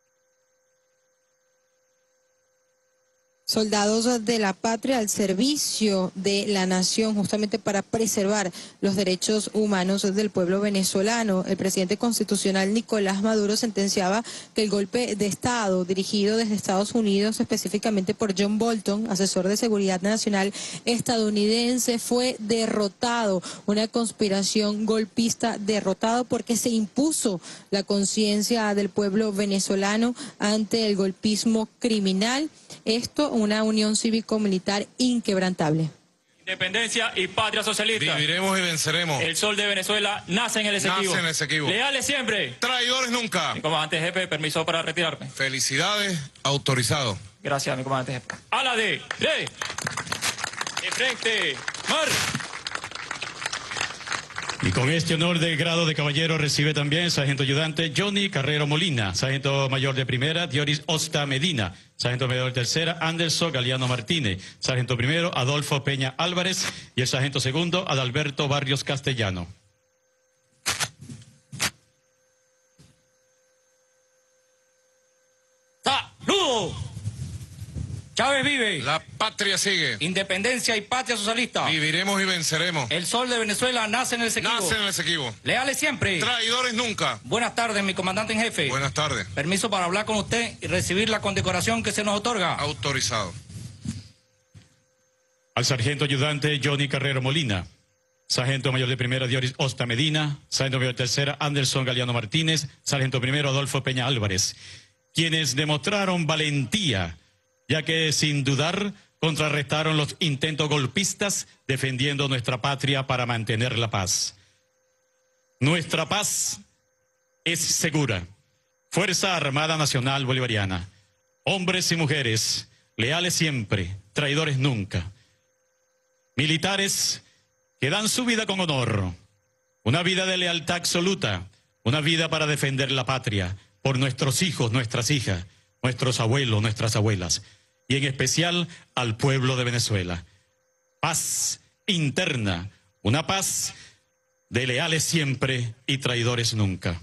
Soldados de la patria al servicio de la nación, justamente para preservar los derechos humanos del pueblo venezolano. El presidente constitucional Nicolás Maduro sentenciaba que el golpe de Estado dirigido desde Estados Unidos, específicamente por John Bolton, asesor de seguridad nacional estadounidense, fue derrotado. Una conspiración golpista derrotado porque se impuso la conciencia del pueblo venezolano ante el golpismo criminal. Esto, una unión cívico-militar inquebrantable. Independencia y patria socialista. Viviremos y venceremos. El sol de Venezuela nace en el Esequibo. Nace en el Esequibo. Leales siempre. Traidores nunca. Mi comandante jefe, permiso para retirarme. Felicidades, autorizado. Gracias, mi comandante jefe. A la de frente, mar. Y con este honor de grado de caballero recibe también sargento ayudante Johnny Carrero Molina, sargento mayor de primera Dioris Osta Medina, sargento mayor de tercera Anderson Galeano Martínez, sargento primero Adolfo Peña Álvarez y el sargento segundo Adalberto Barrios Castellano. ¡Saludo! Chávez vive. La patria sigue. Independencia y patria socialista. Viviremos y venceremos. El sol de Venezuela nace en el Esequibo. Nace en el Esequibo. Leales siempre. Traidores nunca. Buenas tardes, mi comandante en jefe. Buenas tardes. Permiso para hablar con usted y recibir la condecoración que se nos otorga. Autorizado. Al sargento ayudante Johnny Carrero Molina, sargento mayor de primera Dioris Osta Medina, sargento mayor de tercera Anderson Galeano Martínez, sargento primero Adolfo Peña Álvarez, quienes demostraron valentía, ya que sin dudar contrarrestaron los intentos golpistas defendiendo nuestra patria para mantener la paz. Nuestra paz es segura. Fuerza Armada Nacional Bolivariana. Hombres y mujeres, leales siempre, traidores nunca. Militares que dan su vida con honor. Una vida de lealtad absoluta. Una vida para defender la patria por nuestros hijos, nuestras hijas, nuestros abuelos, nuestras abuelas. Y en especial al pueblo de Venezuela. Paz interna, una paz de leales siempre y traidores nunca.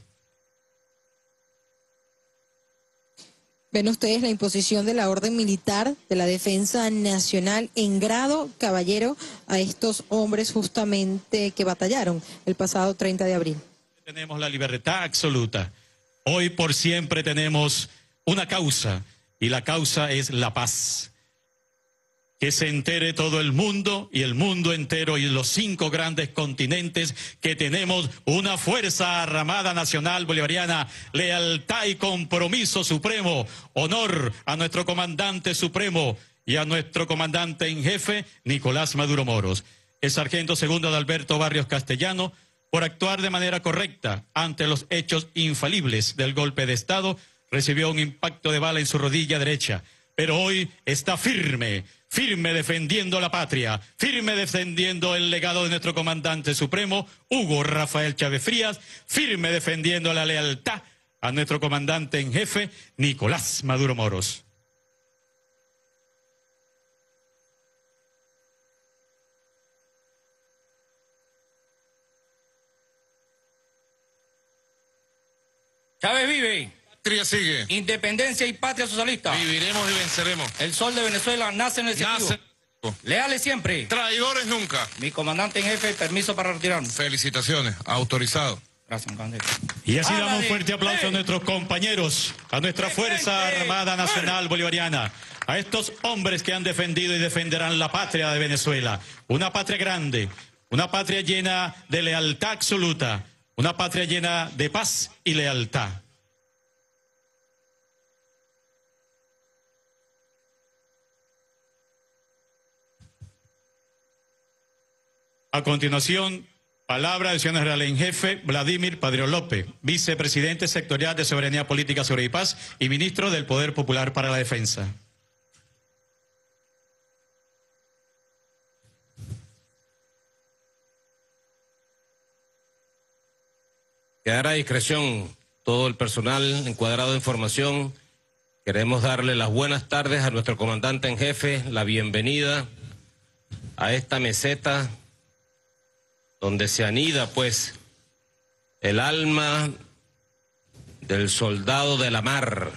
¿Ven ustedes la imposición de la orden militar de la Defensa Nacional en grado caballero a estos hombres justamente que batallaron el pasado 30 de abril? Tenemos la libertad absoluta. Hoy por siempre tenemos una causa, y la causa es la paz. Que se entere todo el mundo y el mundo entero y los 5 grandes continentes que tenemos una Fuerza Armada Nacional Bolivariana, lealtad y compromiso supremo, honor a nuestro comandante supremo y a nuestro comandante en jefe, Nicolás Maduro Moros. El sargento segundo Adalberto Barrios Castellano, por actuar de manera correcta ante los hechos infalibles del golpe de Estado, recibió un impacto de bala en su rodilla derecha, pero hoy está firme defendiendo la patria, firme defendiendo el legado de nuestro comandante supremo, Hugo Rafael Chávez Frías, firme defendiendo la lealtad a nuestro comandante en jefe, Nicolás Maduro Moros. Chávez vive. Patria sigue. Independencia y patria socialista. Viviremos y venceremos. El sol de Venezuela nace en el Ejecutivo. Leales siempre. Traidores nunca. Mi comandante en jefe, permiso para retirarme. Felicitaciones. Autorizado. Gracias, comandante. Y así damos un fuerte aplauso a nuestros compañeros, a nuestra Fuerza Armada Nacional Bolivariana, a estos hombres que han defendido y defenderán la patria de Venezuela. Una patria grande, una patria llena de lealtad absoluta, una patria llena de paz y lealtad. A continuación, palabra del señor general en jefe Vladimir Padrón López, vicepresidente sectorial de Soberanía Política, Seguridad y Paz y ministro del Poder Popular para la Defensa. Quedará a discreción todo el personal encuadrado en formación. Queremos darle las buenas tardes a nuestro comandante en jefe, la bienvenida a esta meseta donde se anida pues el alma del soldado de la mar.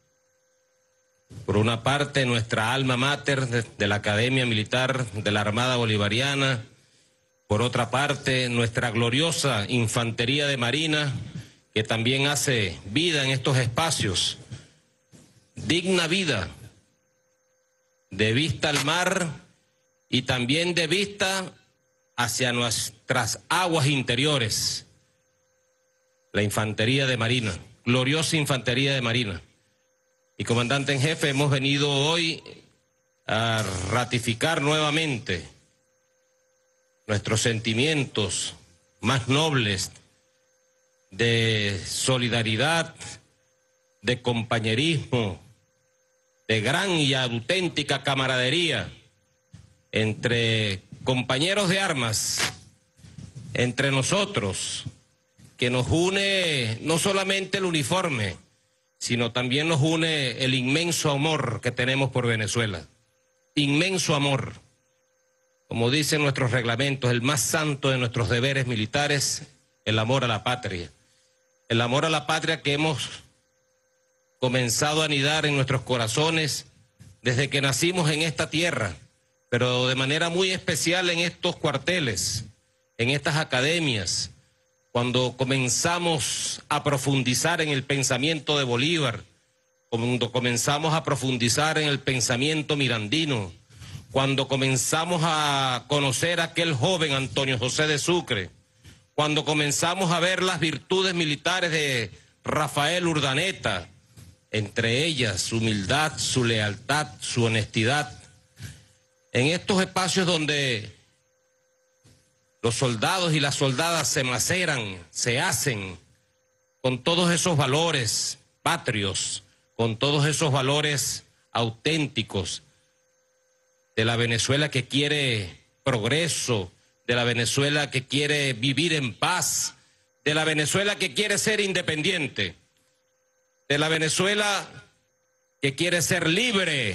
Por una parte, nuestra alma mater de la Academia Militar de la Armada Bolivariana. Por otra parte, nuestra gloriosa Infantería de Marina, que también hace vida en estos espacios. Digna vida, de vista al mar y también de vista hacia nuestras aguas interiores. La Infantería de Marina, gloriosa Infantería de Marina. Y comandante en jefe, hemos venido hoy a ratificar nuevamente nuestros sentimientos más nobles de solidaridad, de compañerismo, de gran y auténtica camaradería entre compañeros de armas, entre nosotros, que nos une no solamente el uniforme, sino también nos une el inmenso amor que tenemos por Venezuela. Inmenso amor. Como dicen nuestros reglamentos, el más santo de nuestros deberes militares, el amor a la patria. El amor a la patria que hemos comenzado a anidar en nuestros corazones desde que nacimos en esta tierra, pero de manera muy especial en estos cuarteles, en estas academias, cuando comenzamos a profundizar en el pensamiento de Bolívar, cuando comenzamos a profundizar en el pensamiento mirandino, cuando comenzamos a conocer a aquel joven Antonio José de Sucre, cuando comenzamos a ver las virtudes militares de Rafael Urdaneta, entre ellas su humildad, su lealtad, su honestidad. En estos espacios donde los soldados y las soldadas se maceran, se hacen con todos esos valores patrios, con todos esos valores auténticos de la Venezuela que quiere progreso, de la Venezuela que quiere vivir en paz, de la Venezuela que quiere ser independiente, de la Venezuela que quiere ser libre,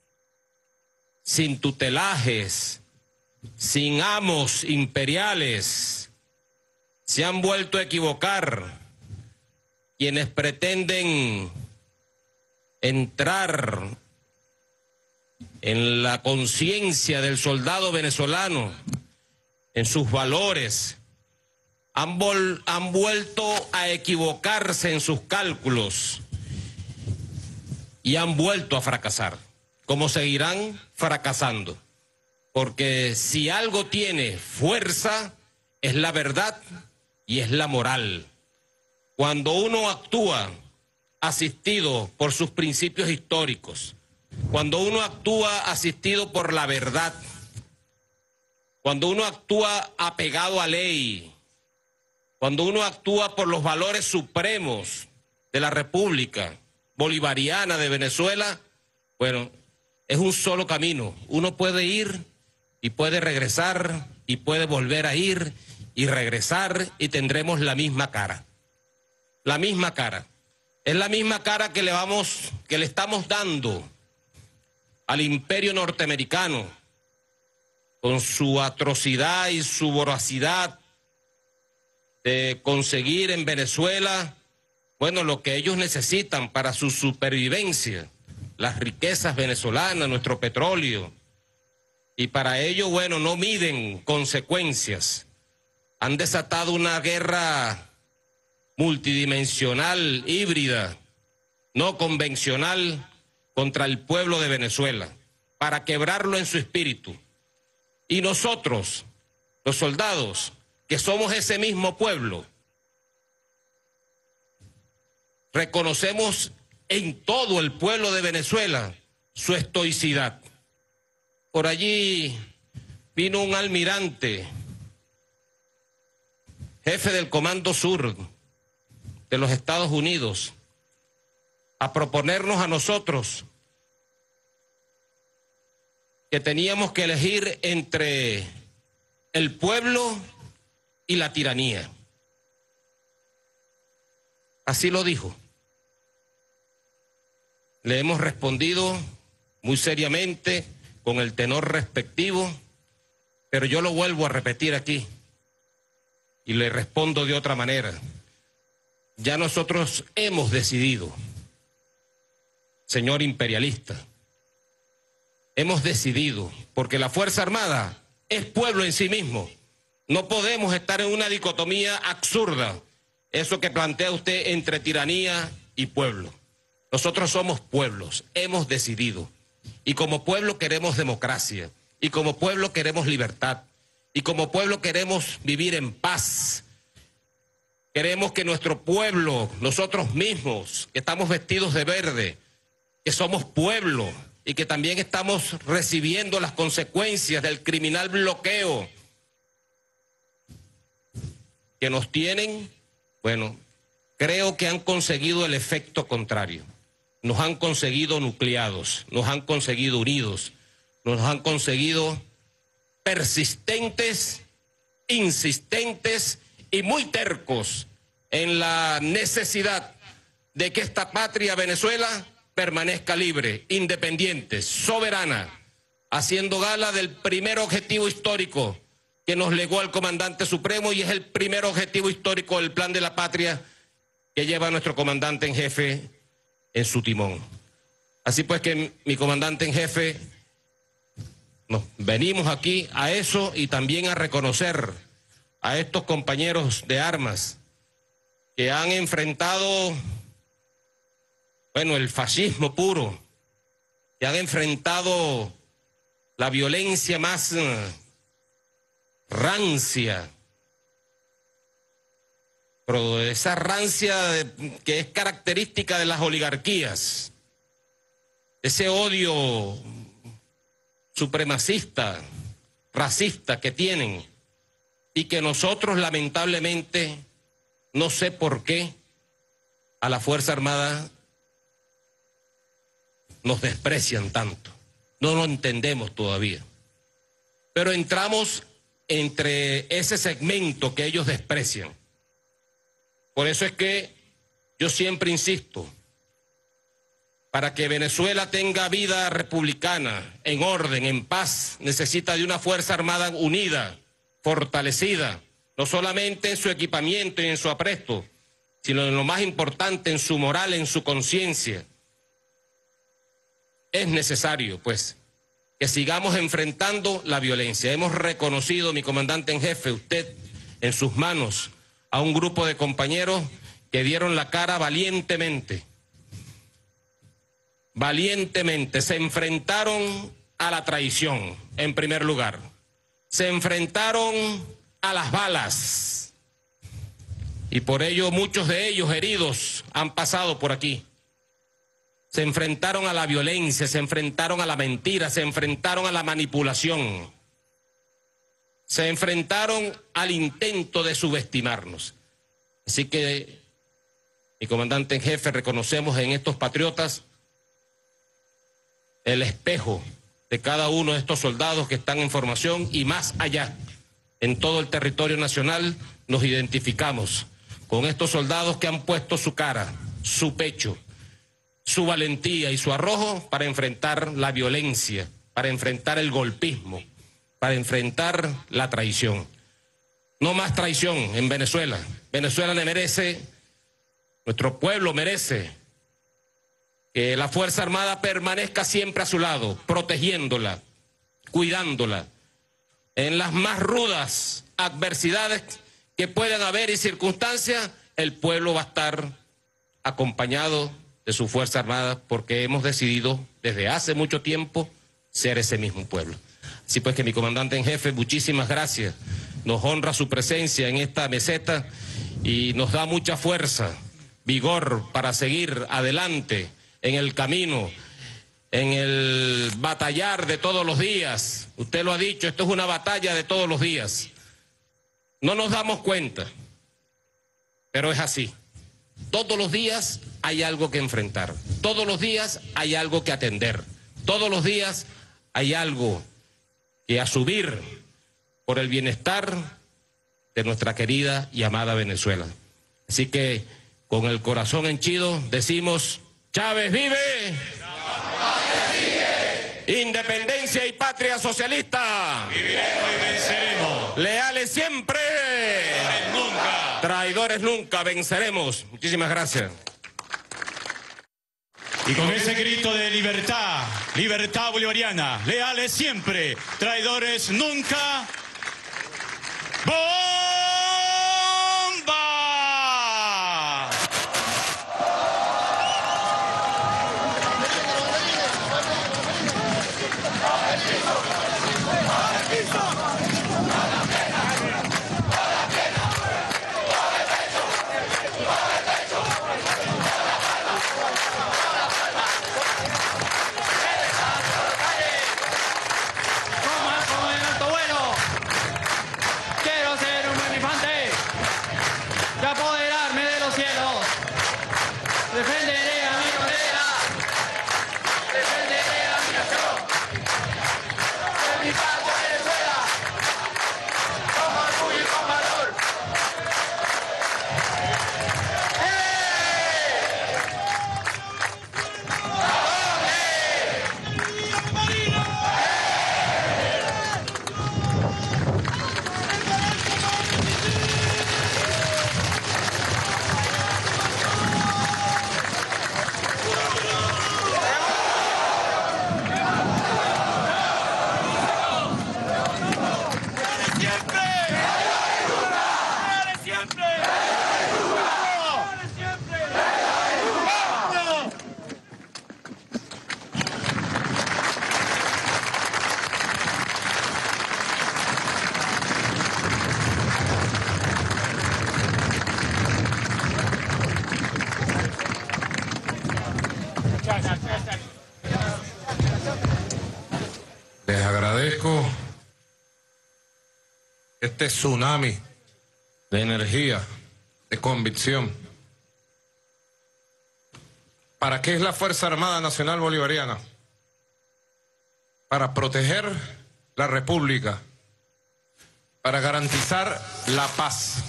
sin tutelajes, sin amos imperiales, Se han vuelto a equivocar quienes pretenden entrar en la conciencia del soldado venezolano, en sus valores. Han vuelto a equivocarse en sus cálculos y han vuelto a fracasar, como seguirán fracasando. Porque si algo tiene fuerza, es la verdad y es la moral. Cuando uno actúa asistido por sus principios históricos, cuando uno actúa asistido por la verdad, cuando uno actúa apegado a ley, cuando uno actúa por los valores supremos de la República Bolivariana de Venezuela, bueno, es un solo camino. Uno puede ir y puede regresar y puede volver a ir y regresar y tendremos la misma cara. La misma cara. Es la misma cara que le estamos dando al imperio norteamericano con su atrocidad y su voracidad de conseguir en Venezuela, bueno, lo que ellos necesitan para su supervivencia, las riquezas venezolanas, nuestro petróleo. Y para ello, bueno, no miden consecuencias. Han desatado una guerra multidimensional, híbrida, no convencional, contra el pueblo de Venezuela, para quebrarlo en su espíritu. Y nosotros, los soldados, que somos ese mismo pueblo, reconocemos en todo el pueblo de Venezuela su estoicidad. Por allí vino un almirante, jefe del Comando Sur de los Estados Unidos, a proponernos a nosotros que teníamos que elegir entre el pueblo y la tiranía. Así lo dijo. Le hemos respondido muy seriamente, con el tenor respectivo, pero yo lo vuelvo a repetir aquí y le respondo de otra manera. Ya nosotros hemos decidido, señor imperialista, hemos decidido, porque la Fuerza Armada es pueblo en sí mismo. No podemos estar en una dicotomía absurda, eso que plantea usted entre tiranía y pueblo. Nosotros somos pueblos, hemos decidido. Y como pueblo queremos democracia, y como pueblo queremos libertad, y como pueblo queremos vivir en paz. Queremos que nuestro pueblo, nosotros mismos, que estamos vestidos de verde, que somos pueblo y que también estamos recibiendo las consecuencias del criminal bloqueo que nos tienen, bueno, creo que han conseguido el efecto contrario. Nos han conseguido nucleados, nos han conseguido unidos, nos han conseguido persistentes, insistentes y muy tercos en la necesidad de que esta patria Venezuela permanezca libre, independiente, soberana, haciendo gala del primer objetivo histórico que nos legó el comandante supremo y es el primer objetivo histórico del plan de la patria que lleva nuestro comandante en jefe en su timón. Así pues que mi comandante en jefe, nos venimos aquí a eso y también a reconocer a estos compañeros de armas que han enfrentado, bueno, el fascismo puro, que han enfrentado la violencia más rancia, pero esa rancia que es característica de las oligarquías, ese odio supremacista, racista que tienen y que nosotros lamentablemente, no sé por qué, a la Fuerza Armada nos desprecian tanto. No lo entendemos todavía. Pero entramos entre ese segmento que ellos desprecian. Por eso es que yo siempre insisto, para que Venezuela tenga vida republicana, en orden, en paz, necesita de una Fuerza Armada unida, fortalecida, no solamente en su equipamiento y en su apresto, sino en lo más importante, en su moral, en su conciencia. Es necesario, pues, que sigamos enfrentando la violencia. Hemos reconocido, mi comandante en jefe, usted, en sus manos, a un grupo de compañeros que dieron la cara valientemente. Valientemente se enfrentaron a la traición, en primer lugar. Se enfrentaron a las balas. Y por ello muchos de ellos heridos han pasado por aquí. Se enfrentaron a la violencia, se enfrentaron a la mentira, se enfrentaron a la manipulación. Se enfrentaron al intento de subestimarnos. Así que, mi comandante en jefe, reconocemos en estos patriotas el espejo de cada uno de estos soldados que están en formación y más allá, en todo el territorio nacional, nos identificamos con estos soldados que han puesto su cara, su pecho, su valentía y su arrojo para enfrentar la violencia, para enfrentar el golpismo, para enfrentar la traición. No más traición en Venezuela. Venezuela le merece, nuestro pueblo merece que la Fuerza Armada permanezca siempre a su lado, protegiéndola, cuidándola, en las más rudas adversidades que puedan haber y circunstancias, el pueblo va a estar acompañado de su Fuerza Armada porque hemos decidido desde hace mucho tiempo ser ese mismo pueblo. Así pues que mi comandante en jefe, muchísimas gracias. Nos honra su presencia en esta meseta y nos da mucha fuerza, vigor para seguir adelante en el camino, en el batallar de todos los días. Usted lo ha dicho, esto es una batalla de todos los días. No nos damos cuenta, pero es así. Todos los días hay algo que enfrentar, todos los días hay algo que atender, todos los días hay algo que asumir por el bienestar de nuestra querida y amada Venezuela. Así que con el corazón henchido decimos: ¡Chávez vive! ¡Independencia y patria socialista! Viviremos y venceremos. ¡Leales siempre! Traidores nunca. Traidores nunca, venceremos. Muchísimas gracias. Y con ese grito de libertad, libertad bolivariana, leales siempre, traidores nunca. ¡Bomba! Les agradezco este tsunami de energía, de convicción. ¿Para qué es la Fuerza Armada Nacional Bolivariana? Para proteger la República, para garantizar la paz,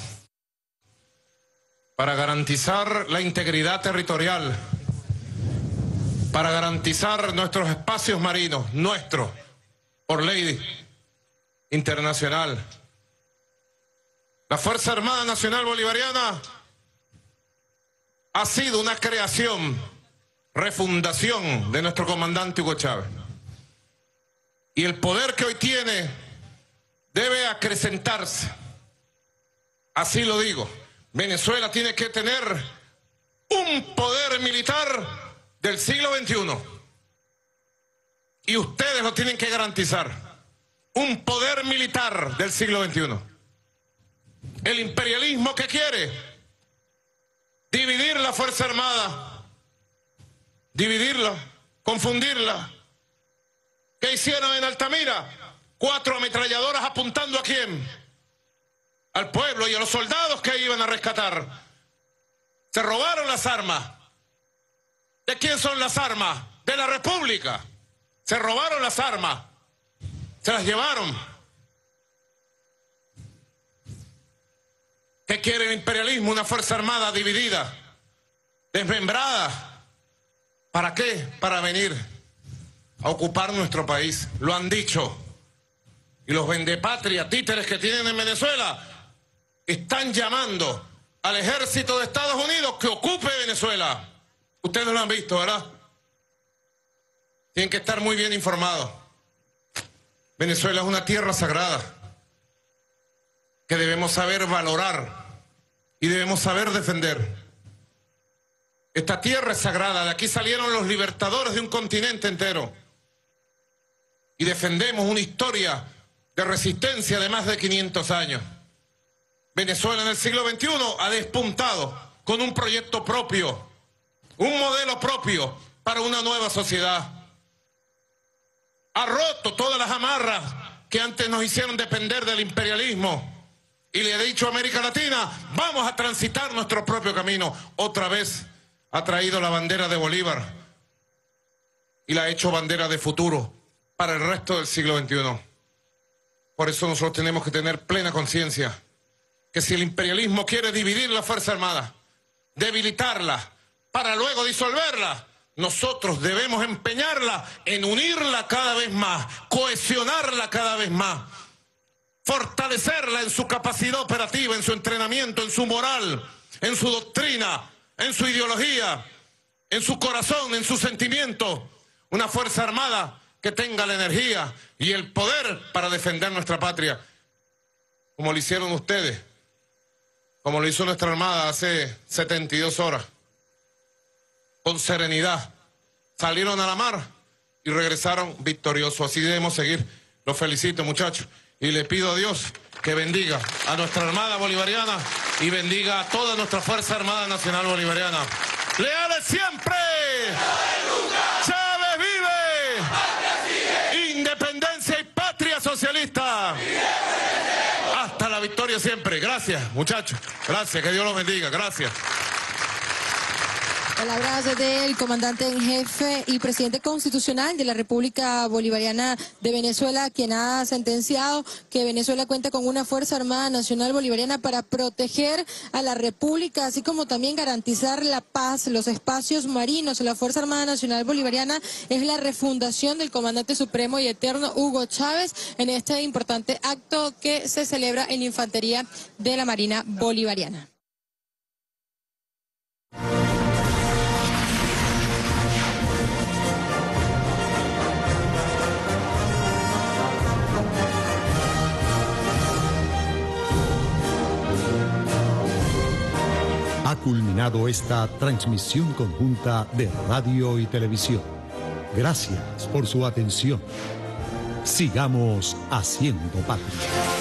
para garantizar la integridad territorial, para garantizar nuestros espacios marinos, nuestros, por ley internacional, La Fuerza Armada Nacional Bolivariana ha sido una creación, refundación de nuestro comandante Hugo Chávez. Y el poder que hoy tiene debe acrecentarse. Así lo digo. Venezuela tiene que tener un poder militar del siglo XXI. Y ustedes lo tienen que garantizar. Un poder militar del siglo XXI. El imperialismo que quiere dividir la Fuerza Armada, dividirla, confundirla. ¿Qué hicieron en Altamira? 4 ametralladoras apuntando ¿a quién? Al pueblo y a los soldados que iban a rescatar. Se robaron las armas. ¿De quién son las armas? De la República. Se robaron las armas. Se las llevaron. ¿Qué quiere el imperialismo? Una Fuerza Armada dividida, desmembrada. ¿Para qué? Para venir a ocupar nuestro país. Lo han dicho. Y los vendepatrias, títeres que tienen en Venezuela, están llamando al ejército de Estados Unidos que ocupe Venezuela. Ustedes lo han visto, ¿verdad? Tienen que estar muy bien informados. Venezuela es una tierra sagrada que debemos saber valorar y debemos saber defender. Esta tierra es sagrada, de aquí salieron los libertadores de un continente entero. Y defendemos una historia de resistencia de más de 500 años. Venezuela en el siglo XXI ha despuntado con un proyecto propio, un modelo propio para una nueva sociedad. Ha roto todas las amarras que antes nos hicieron depender del imperialismo. Y le he dicho a América Latina, vamos a transitar nuestro propio camino. Otra vez ha traído la bandera de Bolívar y la ha hecho bandera de futuro para el resto del siglo XXI. Por eso nosotros tenemos que tener plena conciencia que si el imperialismo quiere dividir la Fuerza Armada, debilitarla, para luego disolverla, nosotros debemos empeñarla en unirla cada vez más, cohesionarla cada vez más, fortalecerla en su capacidad operativa, en su entrenamiento, en su moral, en su doctrina, en su ideología, en su corazón, en sus sentimientos. Una Fuerza Armada que tenga la energía y el poder para defender nuestra patria, como lo hicieron ustedes, como lo hizo nuestra Armada hace 72 horas, con serenidad. Salieron a la mar y regresaron victoriosos. Así debemos seguir. Los felicito, muchachos, y le pido a Dios que bendiga a nuestra Armada Bolivariana y bendiga a toda nuestra Fuerza Armada Nacional Bolivariana. ¡Leales siempre! ¡Chávez vive! ¡Independencia y patria socialista! Hasta la victoria siempre. Gracias, muchachos. Gracias, que Dios los bendiga. Gracias. Palabras del comandante en jefe y presidente constitucional de la República Bolivariana de Venezuela, quien ha sentenciado que Venezuela cuenta con una Fuerza Armada Nacional Bolivariana para proteger a la República, así como también garantizar la paz, los espacios marinos. La Fuerza Armada Nacional Bolivariana es la refundación del comandante supremo y eterno Hugo Chávez en este importante acto que se celebra en la Infantería de la Marina Bolivariana. Ha culminado esta transmisión conjunta de radio y televisión. Gracias por su atención. Sigamos haciendo patria.